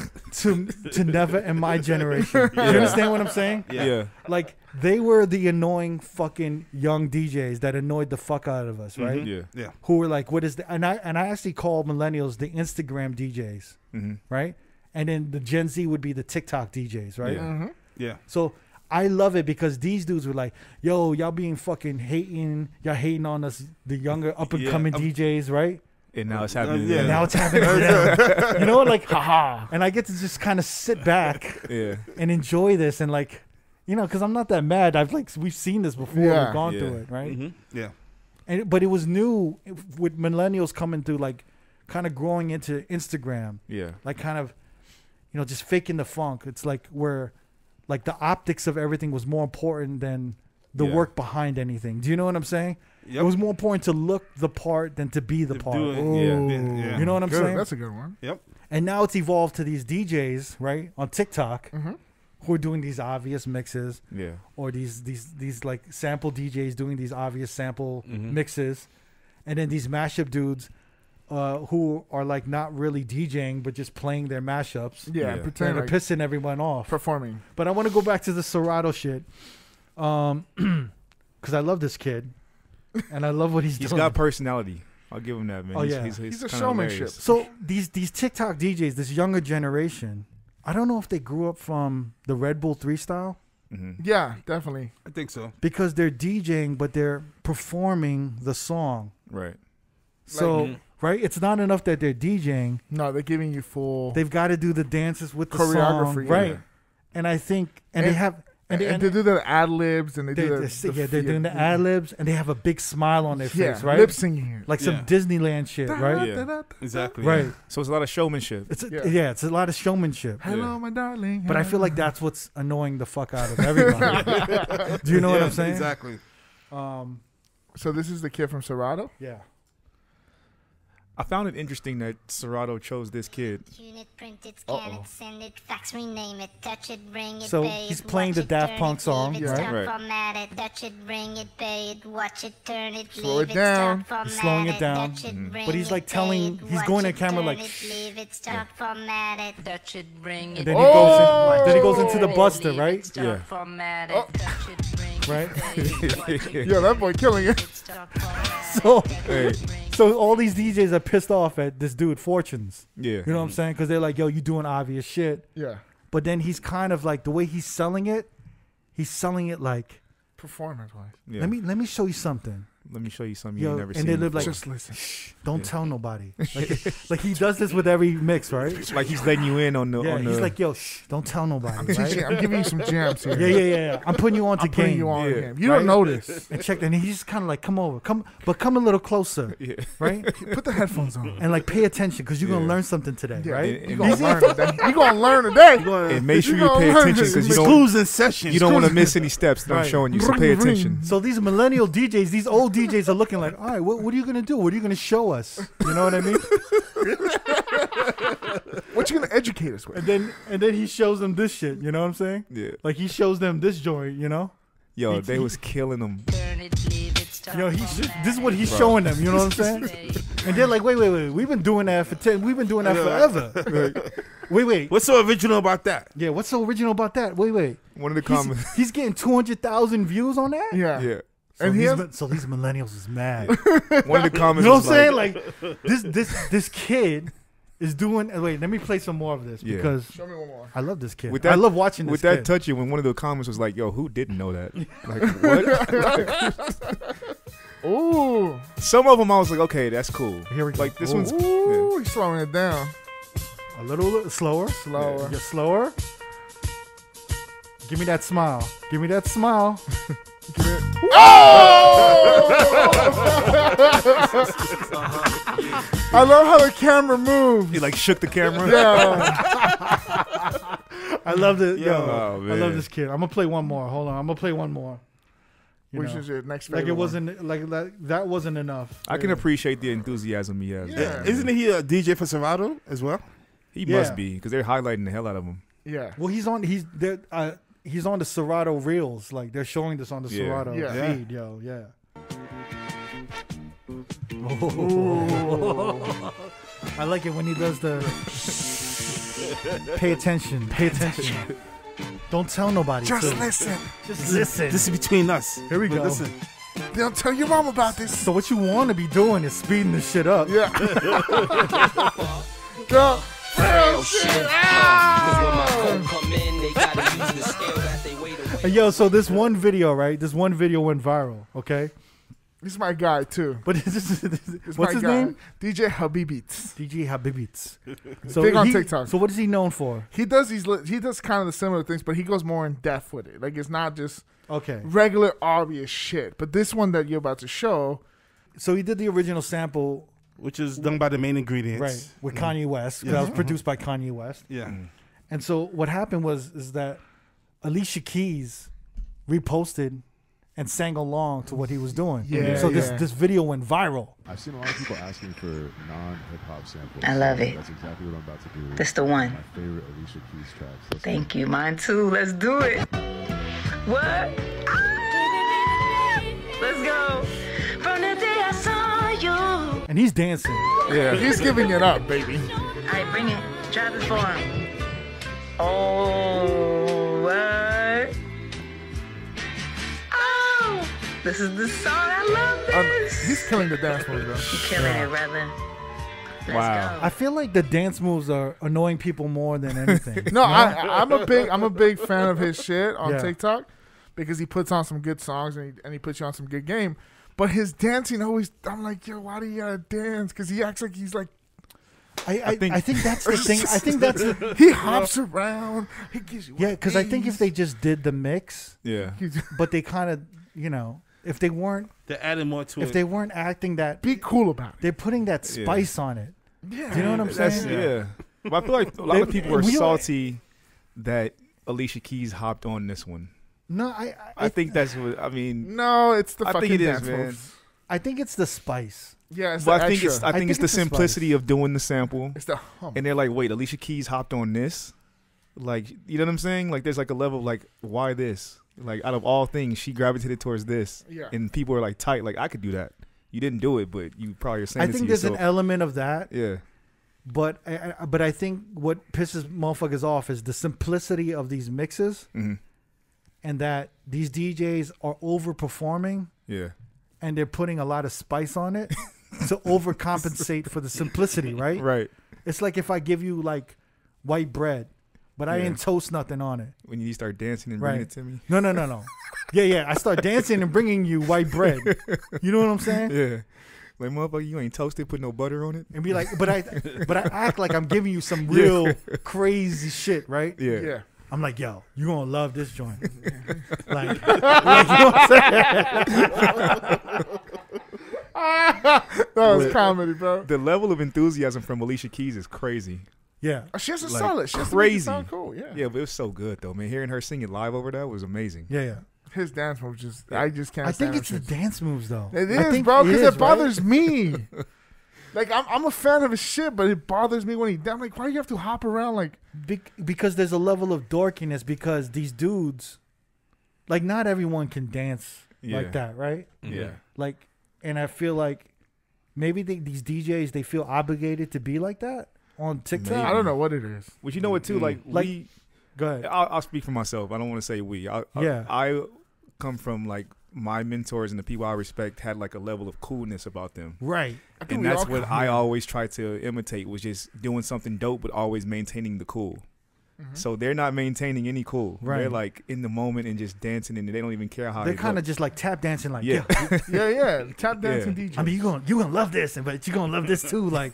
to Neva and my generation. You understand what I'm saying? Yeah. Like they were the annoying fucking young DJs that annoyed the fuck out of us, right? Yeah. Yeah. Who were like, what is the and I actually call millennials the Instagram DJs, right? And then the Gen Z would be the TikTok DJs, right? Yeah. Yeah. So I love it because these dudes were like, yo, y'all being fucking hating, y'all hating on us, the younger up and coming DJs, right? And now it's happening. yeah. And now it's happening to them. You know, like, haha. And I get to just kind of sit back Yeah. and enjoy this and like, because I'm not that mad. we've seen this before. Yeah. We've gone Yeah. through it, right? Yeah. But it was new with millennials coming through, like kind of growing into Instagram, Yeah. like kind of, just faking the funk. It's like where like the optics of everything was more important than the work behind anything. Do you know what I'm saying? Yep. It was more important to look the part than to be the To part. do it. Ooh. Yeah. You know what I'm Good. saying? That's a good one. Yep. And now it's evolved to these DJs, right, on TikTok, who are doing these obvious mixes, Yeah. or these like sample DJs doing these obvious sample mixes, and then these mashup dudes who are like not really DJing but just playing their mashups. Yeah, Yeah. pretend And like they're pissing everyone off. performing. But I want to go back to the Serato shit, because I love this kid, and I love what he's He's doing. got personality. I'll give him that, man. Oh, yeah. He's a kinda showmanship. hilarious. So these TikTok DJs, this younger generation, I don't know if they grew up from the Red Bull 3 style, Yeah, definitely. I think so. because they're DJing but they're performing the song. Right. So right, it's not enough that they're DJing; No, they're giving you full they've got to do the dances with the choreography. song, yeah. right? And I think, and they have, And they do the ad libs and they do they're doing the ad libs, and they have a big smile on their face, right? lip singing. Like some Yeah. Disneyland shit, right? Yeah. Exactly. Right. So it's a lot of showmanship. It's Yeah. it's a lot of showmanship. Hello, my darling. But I feel like that's what's annoying the fuck out of everybody. Do you know what I'm saying? Exactly. So this is the kid from Serato? Yeah. I found it interesting that Serato chose this kid. Tune it, print it, scan it, send it, fax, rename it, touch it, bring it, So pay he's it, playing watch the it, Daft turn Punk it, song, leave it, yeah. stop, Right. format it, touch it, bring it, pay it, watch it, turn it, Slow leave it down. stop, He's slowing format it down. touch it, bring But he's like it, telling- pay it, he's watch going to it, camera turn like, it, leave it, stop, format it, touch it, bring And it, then pay he goes it, in, then he watch goes into the it, Buster, leave right? it, stop, Yeah. format it, touch it, bring it, Right? pay it, watch it, Yeah, that boy killing it. stop, format So, it, Hey. so all these DJs are pissed off at this dude, Fortunes. Yeah. You know what I'm saying? Because they're like, yo, you doing obvious shit. Yeah. But then he's kind of like, the way he's selling it like, Performance wise. Yeah. let me show you something. Let me show you something Yo, you've never and seen. they live like, before. Just listen. don't tell nobody. Like he does this with every mix, right? Like he's letting you in on the. Yeah, on the he's like, yo, don't tell nobody. Right? I'm giving you some jams here. Yeah. I'm putting you on to I'm putting game. you on Yeah. game. You don't know this. And check, and he's just kind of like, come over, come a little closer, yeah. right? Put the headphones on. And like, pay attention because you're gonna Yeah. learn something today, Yeah, right? And- you gonna learn today. You gonna learn today. And make sure You you gonna pay learn attention this. because It's Clues in session. you don't want to miss any steps that I'm Right. showing you. So pay attention. So these millennial DJs, these old DJs are looking like, all right, what are you gonna do? What are you gonna show us? You know what I mean? What you gonna educate us with? And then he shows them this shit. You know what I'm saying? Yeah. Like he shows them this joint. You know? Yo, they was killing them. This is what he's showing them. You know what I'm saying? And they're like, wait. We've been doing that We've been doing that forever. Wait. What's so original about that? Yeah, what's so original about that? Wait. One of the comments. He's getting 200,000 views on that. Yeah. Yeah. So, And he these, has- so these millennials is mad. One of the comments. You know what I'm was saying? Like this kid is doing. Wait, let me play some more of this Yeah. because Show me one more. I love this kid. With I that- love watching this with that kid. touching, when one of the comments was like, "Yo, who didn't know that?" Like what? Ooh. Some of them I was like, "Okay, that's cool." Here we go. Like this Ooh. one's. Ooh, he's slowing it down. A little slower. Slower. Get slower. Give me that smile. Give me that smile. I love how the camera moves. He like shook the camera. Yeah. I love it. Yo, Oh, I love man. this kid. I'm gonna play one more. Hold on. I'm gonna play one more. You Which know, is your next like favorite it one? wasn't like that wasn't enough. I can appreciate the enthusiasm he has. Yeah. Isn't he a DJ for Serato as well? He Yeah. must be because they're highlighting the hell out of him. Yeah. Well, he's on the Serato reels. Like they're showing this on the Yeah. Serato Yeah. feed. Yo, yeah. I like it when he does the pay attention. Pay attention. Don't tell nobody. Just too. listen. Just listen. This is between us. Here we But go. Listen. Don't tell your mom about this. So what you want to be doing is speeding this shit up. Yeah. Go. Oh, shit. And yo, so this one video, right? This one video went viral. Okay, He's my guy too. but He's what's my his guy. name? DJ Habibits. DJ Habibits. So Big on TikTok. So what is he known for? He does kind of the similar things, but he goes more in depth with it. Like it's not just Okay, regular obvious shit. But this one that you're about to show, so he did the original sample, Which is done by the main ingredients. right, with Kanye West. 'Cause that was produced by Kanye West. Yeah. And so what happened is that Alicia Keys reposted and sang along to what he was doing. Yeah, So yeah. this video went viral. I've seen a lot of people asking for non-hip hop samples. I love it. That's exactly what I'm about to do. That's the one. My favorite Alicia Keys tracks. Let's Thank you. Mine too. Let's do it. What? Ah! Let's go. From the day I saw you. And he's dancing. yeah, he's giving it up, baby. All right, bring it. Drop it for him. Oh, what? Oh, this is the song. I love this. He's killing the dance moves, bro. You're killing it, brother. Let's Wow. go. I feel like the dance moves are annoying people more than anything. No, I'm a big fan of his shit on Yeah. TikTok because he puts on some good songs and he puts you on some good game. But his dancing always, I'm like, yo, why do you gotta dance? Because he acts like he's like I think that's the thing. I think that's the, he hops around. He gives you yeah, because I think if they just did the mix, Yeah. but they kind of, if they weren't They're adding more to if it. they weren't acting that, be cool about it. they're putting that spice on it. Yeah, Do you know what I'm That's saying? yeah. But I feel like a lot of people are we don't- salty that Alicia Keys hopped on this one. No, I think that's what I mean. No, it's the I fucking think it is, dance man. moves. I think it's the spice. Yeah, it's But the I think extra. it's the the simplicity spice. of doing the sample, It's the hum. and they're like, wait, Alicia Keys hopped on this. Like, you know what I'm saying? Like, there's like a level of like, why this? Like, out of all things, she gravitated towards this, Yeah. and people are like tight. Like, I could do that. You didn't do it, but you probably are saying. I it think to there's an yourself. element of that, Yeah. but I think what pisses motherfuckers off is the simplicity of these mixes, hmm and that these DJs are overperforming Yeah. and they're putting a lot of spice on it to overcompensate for the simplicity, right? Right. It's like if I give you like white bread, but I Yeah. didn't toast nothing on it. When you start dancing and Right. bringing it to me. No. Yeah. I start dancing and bringing you white bread. You know what I'm saying? Yeah. Like, motherfucker, you ain't toasted, put no butter on it. And be like, but I act like I'm giving you some real crazy shit, right? Yeah. Yeah. I'm like, yo, you gonna love this joint. like, you know what I'm saying? That was comedy, bro. The level of enthusiasm from Alicia Keys is crazy. Yeah. She has to Like, sell it. She has to make it crazy. sound cool. Yeah. Yeah, but it was so good though, man. Hearing her sing it live over that was amazing. Yeah. His dance moves I just can't. I think stand it's the him. dance moves though. It I is, think bro, because is, it bothers me. Like I'm a fan of his shit, but it bothers me when I'm like, why do you have to hop around like? Because there's a level of dorkiness because these dudes, like not everyone can dance like that, right? Yeah. Like, and I feel like maybe these DJs, they feel obligated to be like that on TikTok. Maybe. I don't know what it is. But you know what too? Like we, go ahead. I'll speak for myself. I don't want to say we. I come from like my mentors and the people I respect had like a level of coolness about them. Right. And that's what I always try to imitate, was just doing something dope but always maintaining the cool. So they're not maintaining any cool. Right. They're like in the moment and just dancing, and they don't even care how They're kind of just like tap dancing, like Yeah. Yeah. Tap dancing DJ. I mean, you gonna love this, but you gonna love this too. Like,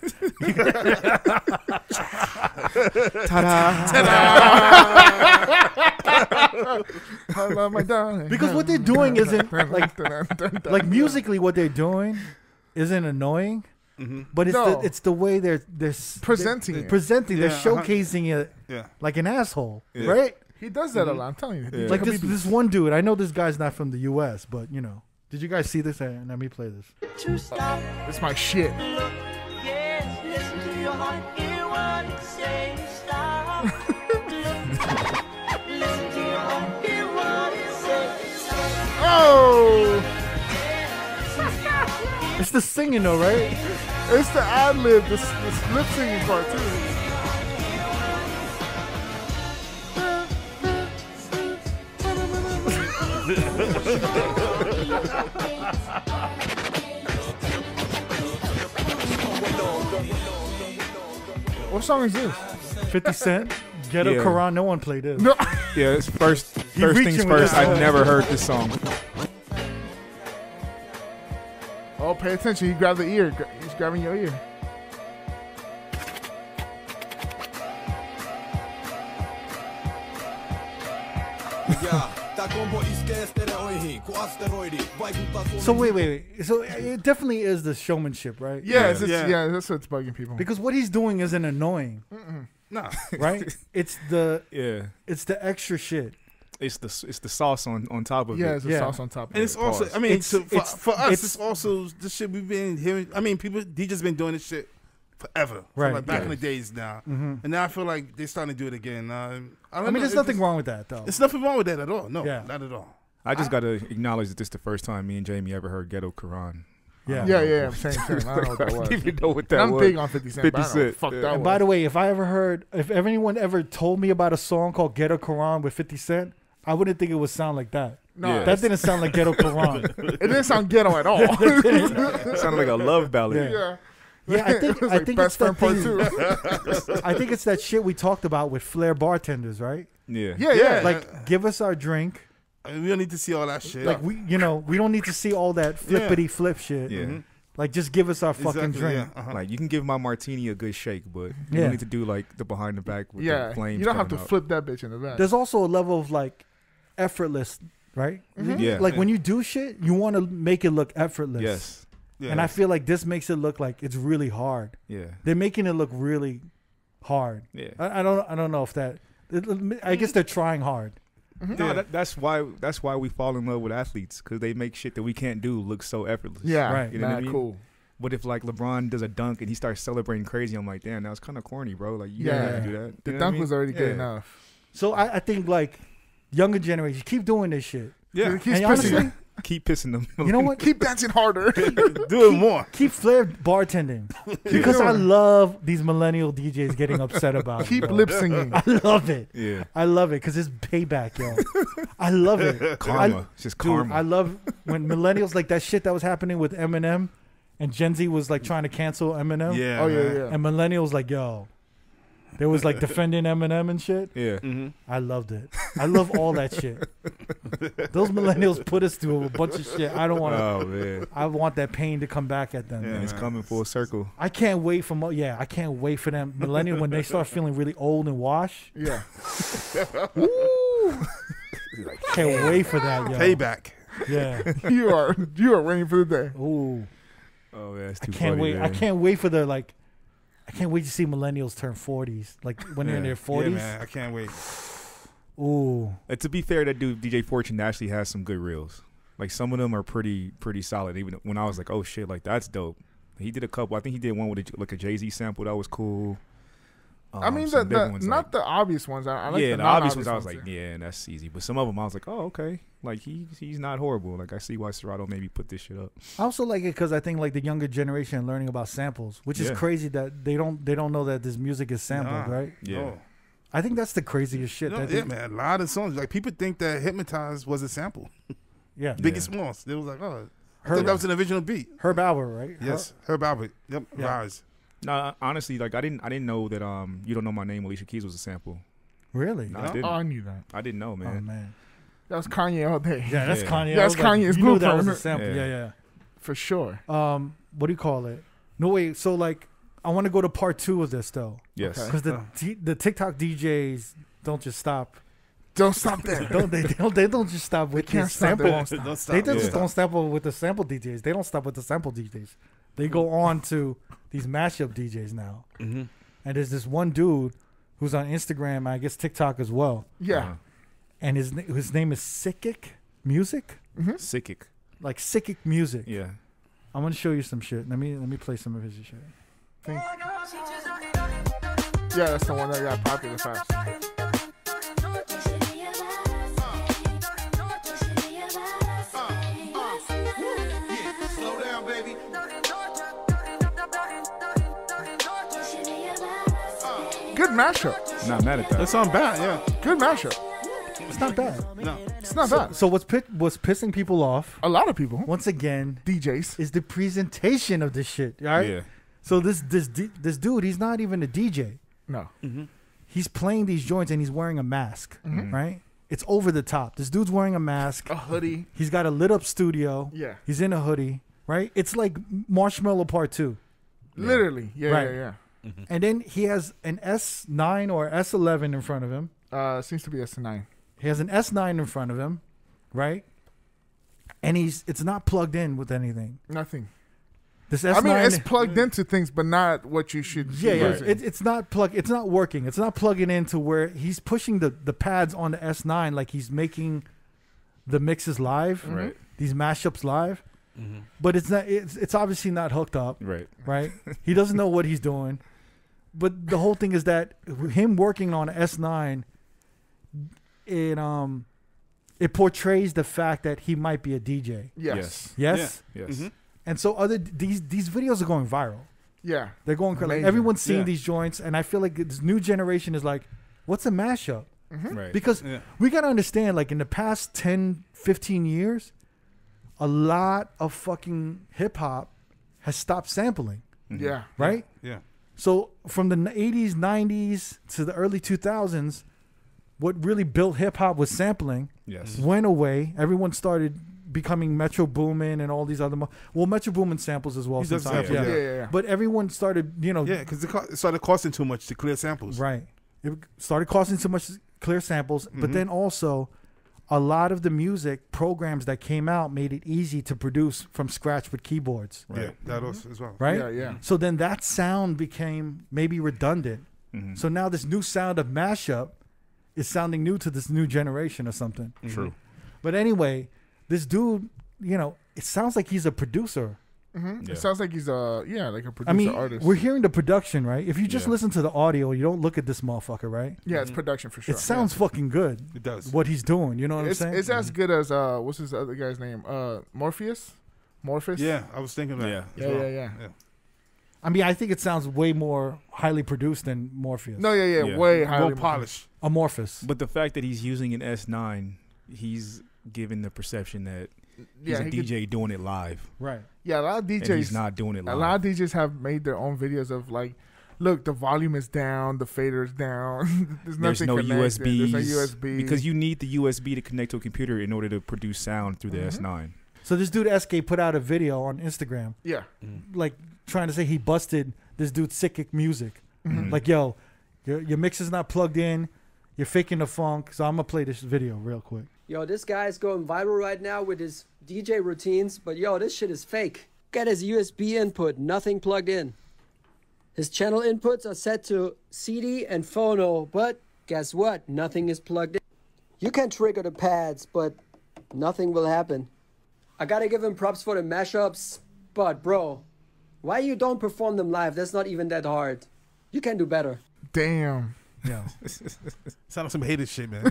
I love my darling. because what they're doing isn't like musically what they're doing isn't annoying, but it's the way they're presenting it. They're showcasing it like an asshole, right? He does that a lot. I'm telling you. Yeah. Like this one dude. I know this guy's not from the U.S., but you know, did you guys see this? Let me play this. It's my shit. Oh! It's the singing though, right? It's the ad lib, the lip singing part too. What song is this? 50 Cent, Ghetto Yeah. Quran. No one played this. No. Yeah, it's first reaching things with first. this I song. never heard this song. Oh, pay attention. He grabbed the ear. He's grabbing your ear. So wait. So it definitely is the showmanship, right? Yeah, Yeah. that's what's bugging people. Because what he's doing isn't annoying, Nah. right? It's the extra shit. It's the sauce on top of yeah, it. it's a Yeah. sauce on top of And it. it's also, Pause. I mean, It's- for us, it's- it's also the shit we've been hearing. I mean, DJs been doing this shit forever. Right. From like back Yeah. in the days now. And now I feel like they're starting to do it again. I I mean, there's nothing wrong with that, though. There's nothing wrong with that at all. No, Yeah. not at all. I just got to acknowledge that this is the first time me and Jamie ever heard Ghetto Quran. Yeah. Yeah, same. I don't know what that I was. didn't even know what that And I'm was. big on 50 Cent. 50 but I don't know what the Cent, fuck yeah. that And was. by the way, if anyone ever told me about a song called Ghetto Quran with 50 Cent, I wouldn't think it would sound like that. No, Yeah. That didn't sound like Ghetto Quran. it didn't sound ghetto at all. It sounded like a love ballad. Yeah. yeah. Yeah, I think It was I like think Best it's that Friend Part thing. 2. I think it's that shit we talked about with flair bartenders, right? Yeah. Yeah. Like, give us our drink. I mean, we don't need to see all that shit. Like we don't need to see all that flippity flip shit. Yeah. Like just give us our fucking Exactly, drink. yeah, uh-huh. Like, you can give my martini a good shake, but you Yeah. don't need to do like the behind the back with Yeah. the flames. You don't have to coming out. flip that bitch in the back. There's also a level of like effortless, right? Yeah. Like when you do shit, you want to make it look effortless. Yes. Yeah. And I feel like this makes it look like it's really hard. Yeah. They're making it look really hard. Yeah. I don't know if that. I guess they're trying hard. No, that's why we fall in love with athletes, because they make shit that we can't do look so effortless. yeah. Right. You know what I Mad mean? cool. But if like LeBron does a dunk and he starts celebrating crazy, I'm like, damn, that was kind of corny, bro. Like, you Yeah. don't have to do that. The You know what I dunk mean? was already good Yeah. enough. So I think like younger generation keep doing this shit. Yeah. Keep And pissing. honestly, Keep pissing them. you know what? Keep dancing harder. Do it more. Keep flair bartending because I love these millennial DJs getting upset about it. Keep bro. lip singing. I love it. Yeah. I love it because it's payback, yo. I love it. Karma. It's just Dude, karma. I love when millennials like that shit that was happening with Eminem, and Gen Z was like trying to cancel Eminem. Yeah. Oh, yeah, man. yeah. And millennials like, yo, There was like defending Eminem and shit. Yeah. Mm-hmm. I loved it. I love all that shit. Those millennials put us through a bunch of shit. I don't want to. Oh man. I want that pain to come back at them. Yeah, man. And it's man. coming full circle. I can't wait for I can't wait for them millennials when they start feeling really old and washed. Yeah. Can't wait for that, yo. Payback. Yeah. you are waiting for the day. Ooh. Oh yeah, it's I too can't funny, wait. man. I can't wait for the like. I can't wait to see millennials turn 40s. Like when they're in their 40s. Yeah, man. I can't wait. Ooh. And to be fair, that dude DJ Fortune actually has some good reels. Like some of them are pretty solid. Even when I was like, oh shit, like that's dope. He did a couple. I think he did one with a Jay-Z sample that was cool. I mean, some big ones, not like, the obvious ones. I like yeah, the obvious ones. I was ones, like, yeah, that's easy. But some of them, I was like, oh, okay. Like he's not horrible. Like I see why Serato maybe put this shit up. I also like it because I think like the younger generation learning about samples, which is Yeah. crazy that they don't know that this music is sampled, Nah. right? Yeah. No. I think that's the craziest shit. No, that yeah, they- man. A lot of songs. Like people think that Hypnotize was a sample. yeah. Biggie Smalls. They was like, oh, I Herb, thought that was an original beat. Herb Albert, right? Yes, Herb Albert. Yep, Yeah. Rise. No, honestly, like I didn't know that You Don't Know My Name, Alicia Keys was a sample. Really? No, Yeah. I didn't. Oh, I knew that. I didn't know, Oh man. man. That was Kanye all day. Yeah, that's Yeah. Kanye. That's I was like, Kanye's you knew that was a blueprint. sample. Yeah. Yeah, For sure. yeah. What do you call it? No wait. So like, I want to go to part 2 of this though, Yes. Okay. because the TikTok DJs don't just stop. Don't stop there. They don't just stop with can't the stop sample. there. Don't stop. They just Yeah. don't sample with the sample DJs. They don't stop with the sample DJs. They go on to these mashup DJs now. Mm-hmm. And there's this one dude who's on Instagram, I guess TikTok as well. Yeah. And his name is Sickic Music, Sickic. like Sickic Music. Yeah. I'm gonna show you some shit. Let me play some of his shit. Yeah, that's the one that got popular fast. Slow down, baby. Good mashup. Not mad at that. That song bad, yeah. Good mashup. It's not bad. No. It's not bad. So what's pissing people off A lot of people, once again DJs. is the presentation of this shit. All right. Yeah. So this dude, he's not even a DJ. No. He's playing these joints and he's wearing a mask, right? It's over the top. This dude's wearing a mask. A hoodie. He's got a lit up studio. Yeah. He's in a hoodie, right? It's like Marshmallow Part 2. Literally. Yeah, Right. yeah, And then he has an S9 or S11 in front of him. yeah. Seems to be S9. He has an S9 in front of him, right? And it's not plugged in with anything. Nothing. This S9 I mean, it's plugged into things, but not what you should. Yeah, be yeah. using. It's not it's not working. It's not plugging into where he's pushing the pads on the S9 like he's making the mixes live, Right. these mashups live. But it's not. It's obviously not hooked up, Right. right? He doesn't know what he's doing. But the whole thing is that him working on S9, it portrays the fact that he might be a DJ. Yes. Yes. Yes. Mm-hmm. And so these videos are going viral. Yeah. They're going crazy. Like Amazing. everyone's seeing Yeah. these joints, and I feel like this new generation is like, what's a mashup? Right. Because Yeah. we got to understand, like in the past 10, 15 years, a lot of fucking hip hop has stopped sampling, Yeah. right? Yeah. So from the 80s, 90s to the early 2000s, what really built hip hop was sampling. Yes. Went away. Everyone started becoming Metro Boomin and all these other Metro Boomin samples as well. He does sometimes, sample, Yeah, yeah, yeah. But everyone started, Yeah, because it started costing too much to clear samples. right. It started costing so much clear samples, but then also a lot of the music programs that came out made it easy to produce from scratch with keyboards, Yeah, that also as well. right? Yeah, yeah. So then that sound became maybe redundant. Mhm. So now this new sound of mashup is sounding new to this new generation or something. True. But anyway, this dude, it sounds like he's a producer. Mm-hmm. Yeah. It sounds like he's like a producer I mean, artist. we're hearing the production, right? If you just Yeah. listen to the audio, you don't look at this motherfucker, right? Yeah, it's production for sure. It sounds fucking good. It does. What he's doing, you know what It's I'm saying? it's as good as what's his other guy's name? Morpheus. Yeah, I was thinking that. Yeah. as Yeah, well. yeah. I mean, I think it sounds way more highly produced than Morpheus. No, yeah, Yeah. way More highly polished. Amorphous. But the fact that he's using an S9, he's giving the perception that he's a he DJ doing it live. Right. yeah, a lot of And DJs. he's not doing it live. A lot of DJs have made their own videos of like, look, the volume is down, the fader is down. There's nothing no connected. USBs. There's no USB. Because you need the USB to connect to a computer in order to produce sound through the S9. So this dude SK put out a video on Instagram, Yeah. like trying to say he busted this dude's Sickick music. Like, yo, your mix is not plugged in. You're faking the funk. So I'm gonna play this video real quick. Yo, this guy's going viral right now with his DJ routines, but yo, this shit is fake. Get his USB input, nothing plugged in. His channel inputs are set to CD and phono, but guess what? Nothing is plugged in. You can trigger the pads, but nothing will happen. I gotta give him props for the mashups, but bro, why you don't perform them live? That's not even that hard. You can do better. Damn. Yo, Sound like some hated shit, man.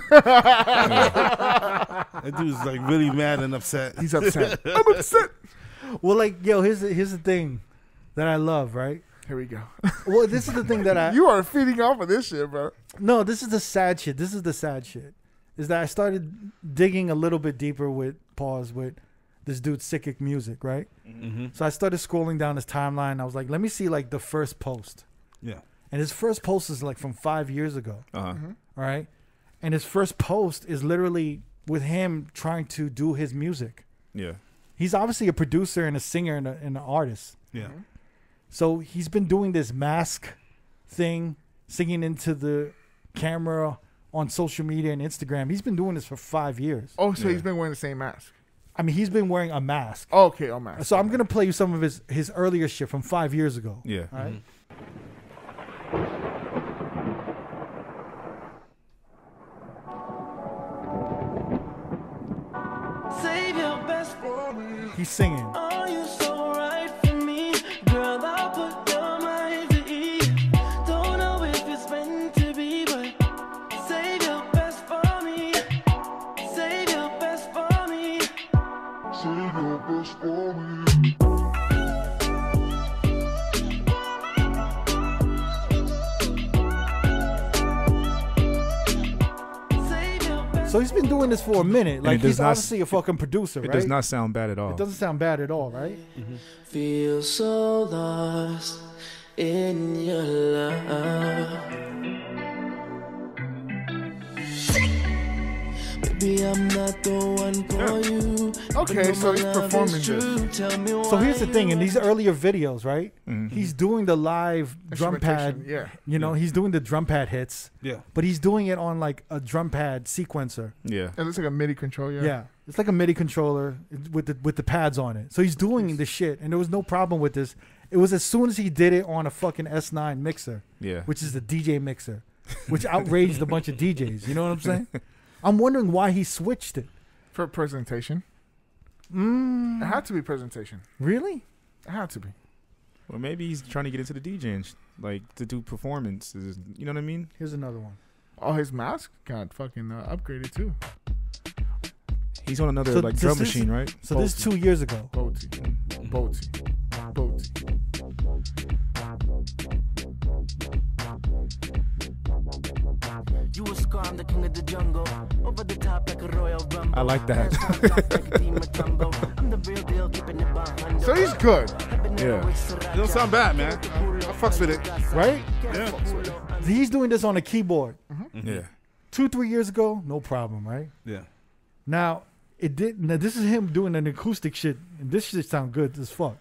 That dude's like really mad and upset. He's upset. I'm upset. well, like, yo, here's the thing that I love, right? Here we go. Well, this is the thing that I You are feeding off of this shit, bro. no, this is the sad shit. This is the sad shit. Is that I started digging a little bit deeper with this dude's Sickick music, right? So I started scrolling down his timeline. I was like, let me see like the first post. Yeah. And his first post is like from 5 years ago. Uh-huh. All right. And his first post is literally with him trying to do his music. Yeah. He's obviously a producer and a singer and an artist. Yeah. So he's been doing this mask thing, singing into the camera on social media and Instagram. He's been doing this for 5 years. Oh, so he's been wearing the same mask. I mean, he's been wearing a mask. Oh, okay, oh, mask. So I'm going to play you some of his earlier shit from 5 years ago. Yeah. All right. Save your best for me. He's singing. Are you so right for me? Girl, I'll put your mind to ease. Don't know if it's meant to be, but save your best for me. Save your best for me. Save your best for me. So he's been doing this for a minute. Like, it does he's not obviously a fucking producer, It right? does not sound bad at all. It doesn't sound bad at all, right? Feel so lost in your love. Maybe I'm not the one for you. Okay, so he's performing this. So here's the thing. In these earlier videos, right? He's doing the live drum pad. Instrumentation, yeah. You know, he's doing the drum pad hits. Yeah. But he's doing it on like a drum pad sequencer. Yeah. It looks like a MIDI controller. Yeah. It's like a MIDI controller with the pads on it. So he's doing the shit, and there was no problem with this. It was as soon as he did it on a fucking S9 mixer, Yeah. which is the DJ mixer, which outraged a bunch of DJs. You know what I'm saying? I'm wondering why he switched it. For presentation. It had to be presentation. Really? It had to be. Well, maybe he's trying to get into the DJing, like to do performances. You know what I mean? Here's another one. Oh, his mask got fucking upgraded too. He's on another So like this drum is- machine, right? So this is 2 years ago. Boaty. You a scum, the king of the jungle. Over the top like a royal rumble. I like that. I'm the real deal, keeping it behind. So he's good. Yeah. It don't sound bad, man. I fucks with it. Right? Yeah. He's doing this on a keyboard. Yeah. 2-3 years ago, no problem, right? Yeah. Now, it did. Now this is him doing an acoustic shit, and this shit sound good as fuck.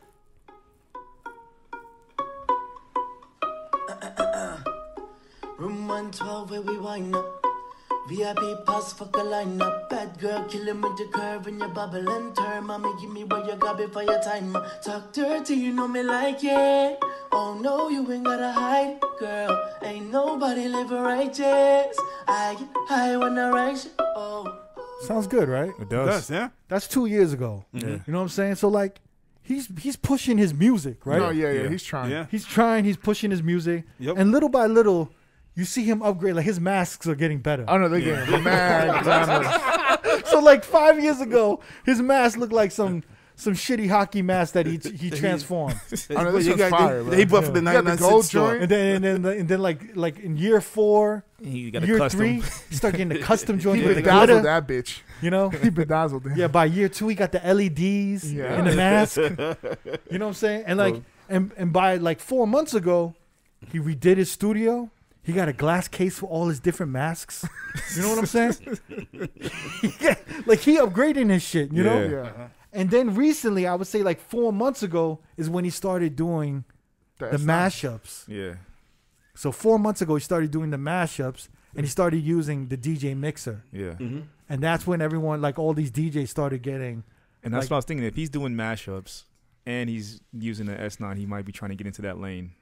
Room 112 where we wind up. VIP pass, fuck a line up. Bad girl, killing with your curve and your bubble and turn. Mommy, give me what you got before your time. Talk dirty, you know me like it. Oh no, you ain't gotta hide, girl. Ain't nobody living righteous. I get high when I write shit. Oh. Sounds good, right? It does. Yeah. That's 2 years ago. Yeah. You know what I'm saying? So like, he's pushing his music, right? No, yeah, Yeah. he's trying. Yeah. He's trying. He's pushing his music, Yep. and little by little, you see him upgrade. Like his masks are getting better. Oh no, they're getting mad glamorous. So like 5 years ago, his mask looked like some shitty hockey mask that he transformed. Oh no, this You one's got- fire, bro. They buff for the got the 99 gold cent store. joint. and then like in year 4, He got a year custom. 3, you start getting the custom joint He with the bedazzled glitter. that bitch. You know? He bedazzled it. Yeah, by year 2, he got the LEDs Yeah. in the mask. You know what I'm saying? And like, and by like 4 months ago, He redid his studio. He got a glass case for all his different masks. You know what I'm saying? Like he upgrading his shit, you know? Yeah. And then recently, I would say like 4 months ago is when he started doing the mashups. Yeah. So 4 months ago, he started doing the mashups and he started using the DJ mixer. Yeah. And that's when everyone, like all these DJs started getting. And that's like, what I was thinking. If he's doing mashups and he's using the S9, he might be trying to get into that lane.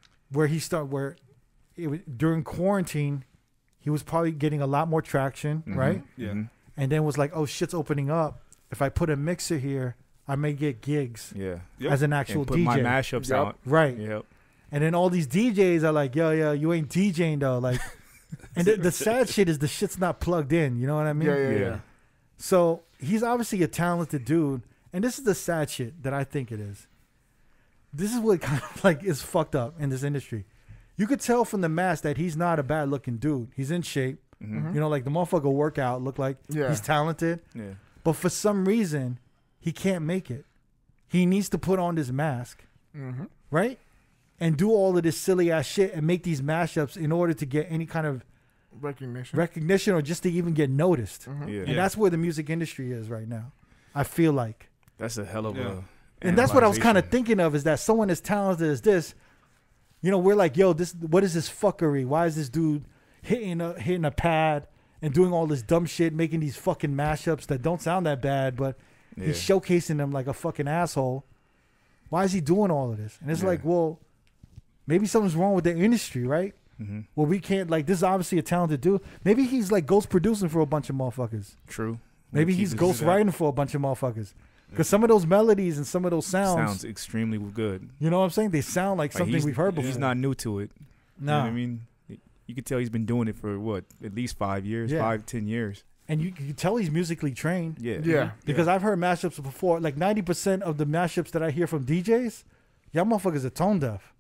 During quarantine, he was probably getting a lot more traction, right? Yeah. And then was like, oh, shit's opening up. If I put a mixer here, I may get gigs as an actual and put DJ. my mashups out. Right. Yep. And then all these DJs are like, yo, you ain't DJing though. Like, and the sad shit is the shit's not plugged in. You know what I mean? Yeah. So he's obviously a talented dude. And this is the sad shit that I think it is. This is what kind of like is fucked up in this industry. You could tell from the mask that he's not a bad looking dude. He's in shape. You know, like the motherfucker workout look like he's talented. Yeah. But for some reason, he can't make it. He needs to put on this mask, right? And do all of this silly ass shit and make these mashups in order to get any kind of recognition or just to even get noticed. And that's where the music industry is right now. I feel like. That's a hell of a... And that's what I was kind of thinking of, is that someone as talented as this, you know, we're like, yo, what is this fuckery? Why is this dude hitting a pad and doing all this dumb shit, making these fucking mashups that don't sound that bad, but he's showcasing them like a fucking asshole. Why is he doing all of this? And it's like, well, maybe something's wrong with the industry, right? Well, we can't, like, this is obviously a talented dude. Maybe he's like ghost producing for a bunch of motherfuckers. True. Maybe he's ghost writing for a bunch of motherfuckers. Because some of those melodies and some of those sounds extremely good. You know what I'm saying? They sound like something we've heard before. He's not new to it. No. You know what I mean? You could tell he's been doing it for, at least 5 years, 5-10 years. And you can tell he's musically trained. Yeah. Because I've heard mashups before. Like 90% of the mashups that I hear from DJs, y'all motherfuckers are tone deaf.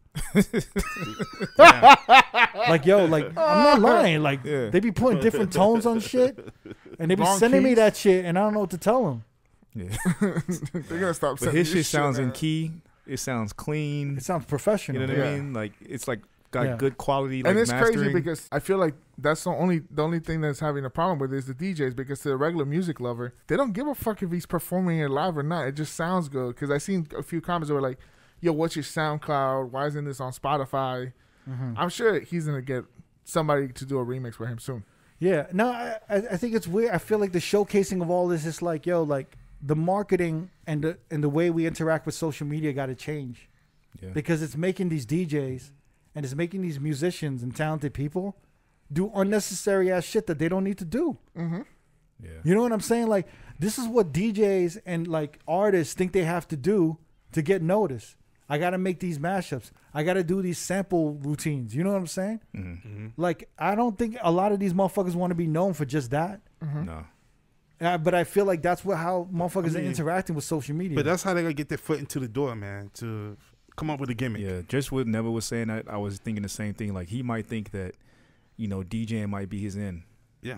Like, yo, like, I'm not lying. Like, they be putting different tones on shit. And they be sending me that shit, and I don't know what to tell them. Yeah. They're gonna stop. But his shit sounds in key. It sounds clean. It sounds professional. You know what I mean? Like, it's like got good quality. Like, and it's mastering. crazy because I feel like that's the only thing that's having a problem with it is the DJs, because to the regular music lover, they don't give a fuck if he's performing it live or not. It just sounds good. Because I seen a few comments that were like, "Yo, what's your SoundCloud? Why isn't this on Spotify?" I'm sure he's gonna get somebody to do a remix for him soon. Yeah. No, I think it's weird. I feel like the showcasing of all this is like, yo, like, the marketing and the way we interact with social media got to change, because it's making these DJs and it's making these musicians and talented people do unnecessary ass shit that they don't need to do. You know what I'm saying? Like, this is what DJs and like artists think they have to do to get noticed. I got to make these mashups. I got to do these sample routines. You know what I'm saying? Like, I don't think a lot of these motherfuckers want to be known for just that. No. But I feel like that's how motherfuckers are interacting with social media. But that's how they gotta get their foot into the door, man, to come up with a gimmick. Yeah, just what Never was saying, that I was thinking the same thing. Like, he might think that, you know, DJing might be his end. Yeah.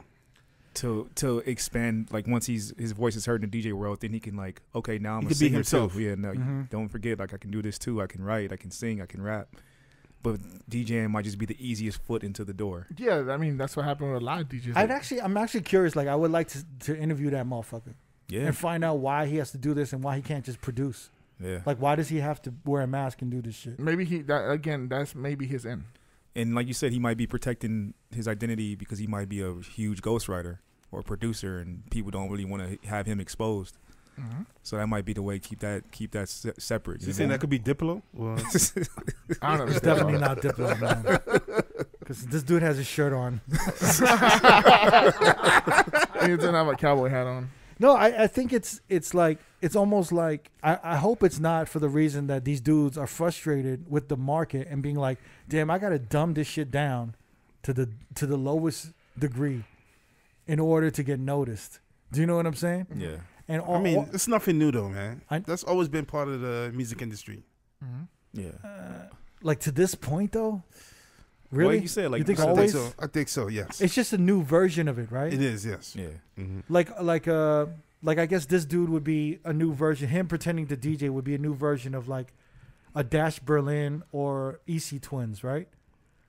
To expand, like, once his voice is heard in the DJ world, then he can, like, okay, now I'm a be singer himself. too. Yeah, no, don't forget, like, I can do this too. I can write, I can sing, I can rap. But DJing might just be the easiest foot into the door. Yeah, I mean, that's what happened with a lot of DJs. I'm actually curious. Like, I would like to interview that motherfucker. Yeah. And find out why he has to do this and why he can't just produce. Yeah. Like, why does he have to wear a mask and do this shit? Maybe that's maybe his end. And like you said, he might be protecting his identity because he might be a huge ghostwriter or producer, and people don't really want to have him exposed. So that might be the way keep that separate. You saying that could be Diplo? Well, I don't know. It's definitely not Diplo, man. Because this dude has his shirt on. He doesn't have a cowboy hat on. No, I think it's like, it's almost like, I hope it's not for the reason that these dudes are frustrated with the market and being like, damn, I got to dumb this shit down to the lowest degree in order to get noticed. Do you know what I'm saying? Yeah. And I mean, it's nothing new though, man. That's always been part of the music industry. Yeah. Like, to this point though, really? Well, you said, like, you think I always? think so. I think so. Yes. It's just a new version of it, right? It is. Yes. Yeah. Like I guess this dude would be a new version. Him pretending to DJ would be a new version of like a Dash Berlin or EC Twins, right?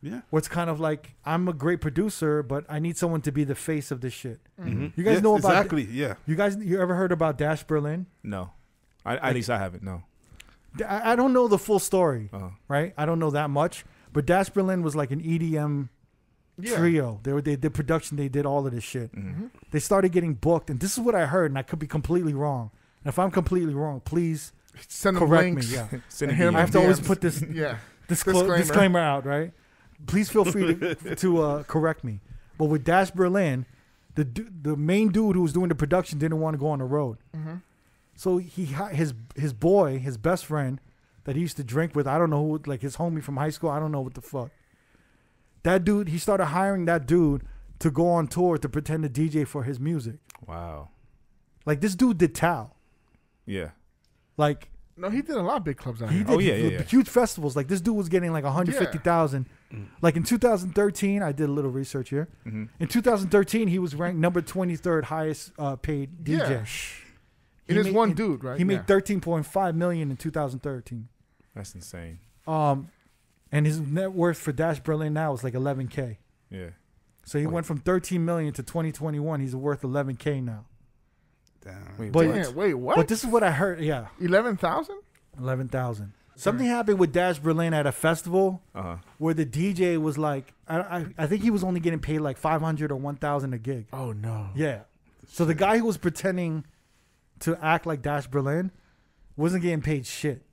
Yeah. Where it's kind of like, I'm a great producer, but I need someone to be the face of this shit. Mm-hmm. You guys know about exactly. Yeah. You ever heard about Dash Berlin? No, at least I haven't. No. I don't know the full story, Uh-huh. right? I don't know that much, but Dash Berlin was like an EDM trio. They did production. They did all of this shit. Mm-hmm. They started getting booked, and this is what I heard, and I could be completely wrong. And if I'm completely wrong, please Send them correct links. me. Yeah, Send And it hit to him I have to always DMs. put this Yeah. disclaimer out, right? Please feel free to correct me. But with Dash Berlin, the main dude who was doing the production didn't want to go on the road, so his best friend that he used to drink with, I don't know who, like his homie from high school, I don't know what the fuck. That dude, he started hiring that dude to go on tour to pretend to DJ for his music. Wow. Like this dude did Tao. Yeah. Like No, he did a lot of big clubs out he here. did yeah. huge festivals. Like this dude was getting like 150,000. Like in 2013, I did a little research here. Mm-hmm. In 2013, he was ranked number 23rd highest paid DJ. Yeah. He It is made- one dude, right? He made Yeah. 13.5 million in 2013. That's insane. And his net worth for Dash Berlin now is like 11K. Yeah. So he went from 13 million to 2021. He's worth 11K now. Damn. Wait, But Damn, wait, what? but this is what I heard. Yeah, 11,000? 11,000. Something happened with Dash Berlin at a festival Uh-huh. where the DJ was like, I think he was only getting paid like 500 or 1,000 a gig. Oh no. Yeah. So the guy who was pretending to act like Dash Berlin wasn't getting paid shit.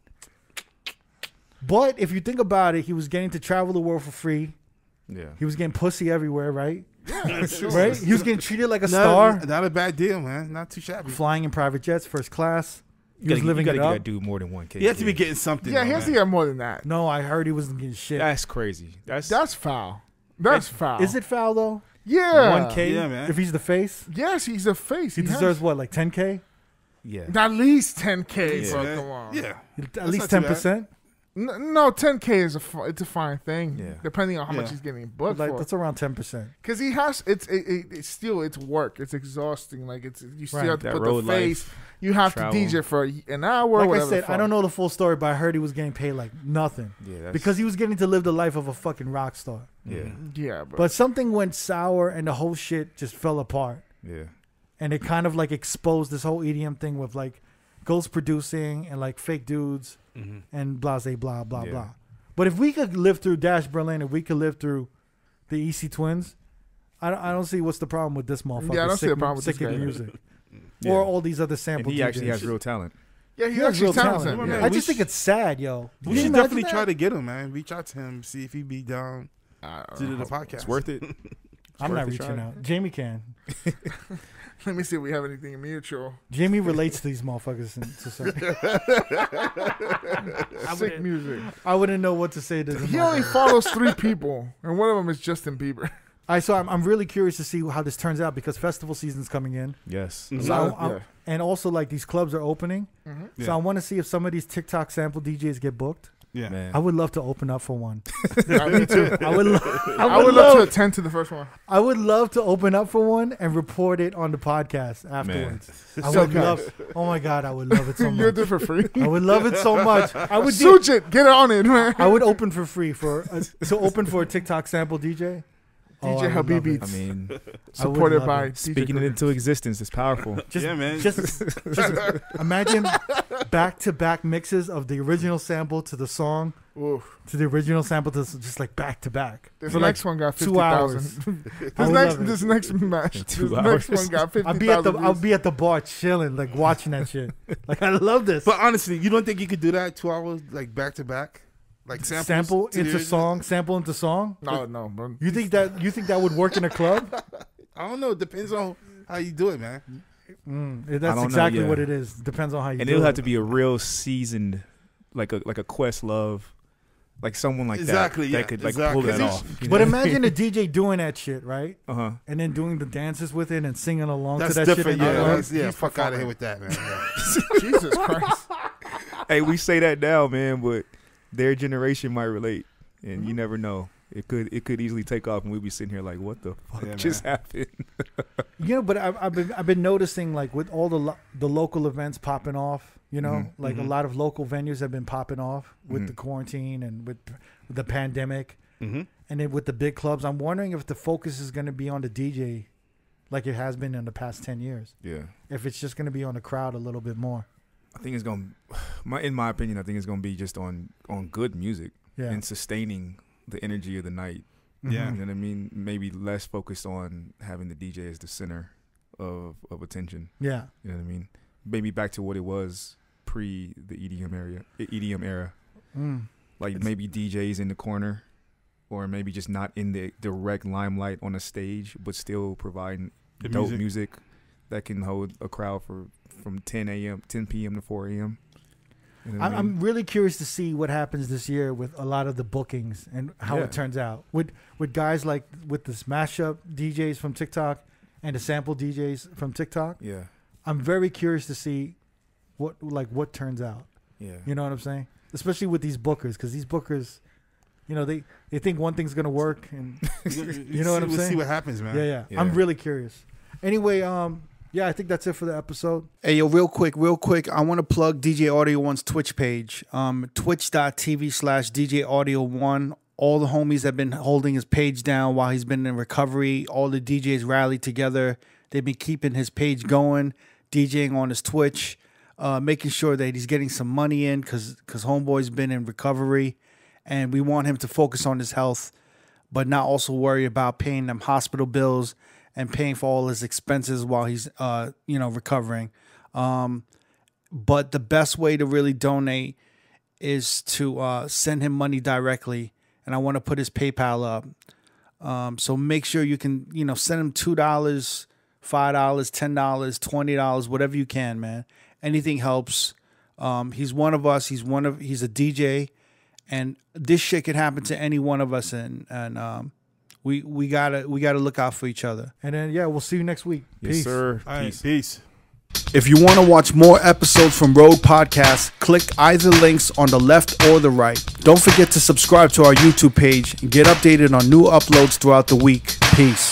But if you think about it, he was getting to travel the world for free. Yeah. He was getting pussy everywhere, right? Yeah, sure. Right? He was getting treated like a star, Not a bad deal, man. Not too shabby. flying in private jets, first class. He You was living gotta it get up. that dude more than 1K. You have to be getting something. Yeah, though, he has to man. get more than that. No, I heard he wasn't getting shit. That's crazy. That's foul. That's foul. Is it foul though? Yeah. 1K? Yeah, man. If he's the face, Yes, he's a face. he deserves what, like 10K? Yeah. at least 10K, Yeah. bro. Man. Come on. Yeah. At least not too bad. 10%? No, 10K is it's a fine thing. Yeah. Depending on how much Yeah. he's getting booked Like, for. that's around 10%. Because he has, it's still, it's work. It's exhausting. Like, you still Right. have to That put the road face. life, You have travel. to DJ for an hour, Like whatever. I said, I don't know the full story, but I heard he was getting paid like nothing. Yeah. That's, Because he was getting to live the life of a fucking rock star. Yeah. Yeah, bro. But something went sour and the whole shit just fell apart. Yeah. And it kind of like exposed this whole EDM thing with like ghost producing and like fake dudes and blase, blah, blah, Yeah. blah. But if we could live through Dash Berlin, if we could live through the EC Twins, I don't see what's the problem with this motherfucker. Yeah, I don't see a problem with this sick of guy. music. Yeah. Or all these other And sample he actually DJs. has real talent. yeah, He he's has actually real talented. talent. Yeah. I We just think it's sad, yo. We Can you should imagine definitely that? try to get him, man. Reach out to him, see if he'd be down to do the podcast. It's worth it. I'm worth not a reaching try. out. Jamie can. Let me see if we have anything mutual. Jamie relates to these motherfuckers. To Sick music. I wouldn't know what to say to them. He only follows 3 people, and one of them is Justin Bieber. So I'm really curious to see how this turns out because festival season's coming in. Yes. So Yeah. and also like these clubs are opening. So Yeah. I want to see if some of these TikTok sample DJs get booked. Yeah. Man. I would love to open up for one. Yeah, me too. I would I would love to attend to the first one. I would love to open up for one and report it on the podcast afterwards. I So would good. love. Oh my god, I would love it so You'll much. do it for free. I would love it so much. I would do. Such it. Get on it, man. I would open for free to open for a TikTok sample DJ. DJ I would love Habib it. I mean, supported love by it. DJ speaking it into existence is powerful. Just, Yeah, man. Just imagine back-to-back mixes of the original sample to the song Oof. to the original sample to just like back-to-back. This For next like one got 2 hours. 50,000. I would love it. This next match. This 2 next hours. one got 50,000. I'll views. be at the bar chilling, like watching that shit. Like I love this. But honestly, you don't think you could do that 2 hours, like back to back? Like samples Sample to the into original? song, sample into song. No, bro. You think that would work in a club? I don't know. It depends on how you do it, man. That's don't know, exactly yeah. what it is. Depends on how you And do it'll it. have to be a real seasoned, like a Questlove, like someone like Exactly, that yeah, that could like exactly. pull that 'Cause off. But imagine a DJ doing that shit, right? Uh-huh. And then doing the dances with it and singing along That's to that different. shit. in the Yeah, club. that's- yeah. He's Fuck out of performing. here with that, man. Yeah. Jesus Christ. Hey, we say that now, man, but their generation might relate, and you never know. It could easily take off, and we'd be sitting here like, "What the fuck Yeah, just happened?" Yeah, but I've been noticing like with all the local events popping off, you know, like a lot of local venues have been popping off with the quarantine and with the pandemic. and then with the big clubs, I'm wondering if the focus is going to be on the DJ, like it has been in the past 10 years. Yeah. If it's just going to be on the crowd a little bit more. I think it's going to, in my opinion, I think it's going to be just on good music and sustaining the energy of the night. Yeah. You know what I mean? Maybe less focused on having the DJ as the center of attention. Yeah. You know what I mean? Maybe back to what it was pre the EDM era. Like maybe DJs in the corner, or maybe just not in the direct limelight on a stage, but still providing dope music that can hold a crowd from 10 p.m. to 4 a.m. You know I'm really curious to see what happens this year with a lot of the bookings and how it turns out. With guys like with the smash up DJs from TikTok and the sample DJs from TikTok. Yeah. I'm very curious to see what turns out. Yeah. You know what I'm saying? Especially with these bookers, because these bookers, you know, they think one thing's gonna work, and you know what I'm saying? We'll see what happens, man. Yeah. I'm really curious. Anyway, I think that's it for the episode. Hey, yo, real quick, I want to plug DJ Audio One's Twitch page, twitch.tv/DJ Audio One. All the homies have been holding his page down while he's been in recovery. All the DJs rallied together. They've been keeping his page going, DJing on his Twitch, making sure that he's getting some money in because homeboy's been in recovery, and we want him to focus on his health, but not also worry about paying them hospital bills and paying for all his expenses while he's recovering. But the best way to really donate is to send him money directly, and I want to put his PayPal up. So make sure you can send him $2, $5, $10, $20, whatever you can, man. Anything helps. He's one of us. He's a DJ, and this shit could happen to any one of us, and we gotta look out for each other. And then we'll see you next week. Yes, Peace. sir. All right, peace. If you want to watch more episodes from R.O.A.D Podcast, click either links on the left or the right. Don't forget to subscribe to our YouTube page and get updated on new uploads throughout the week. Peace.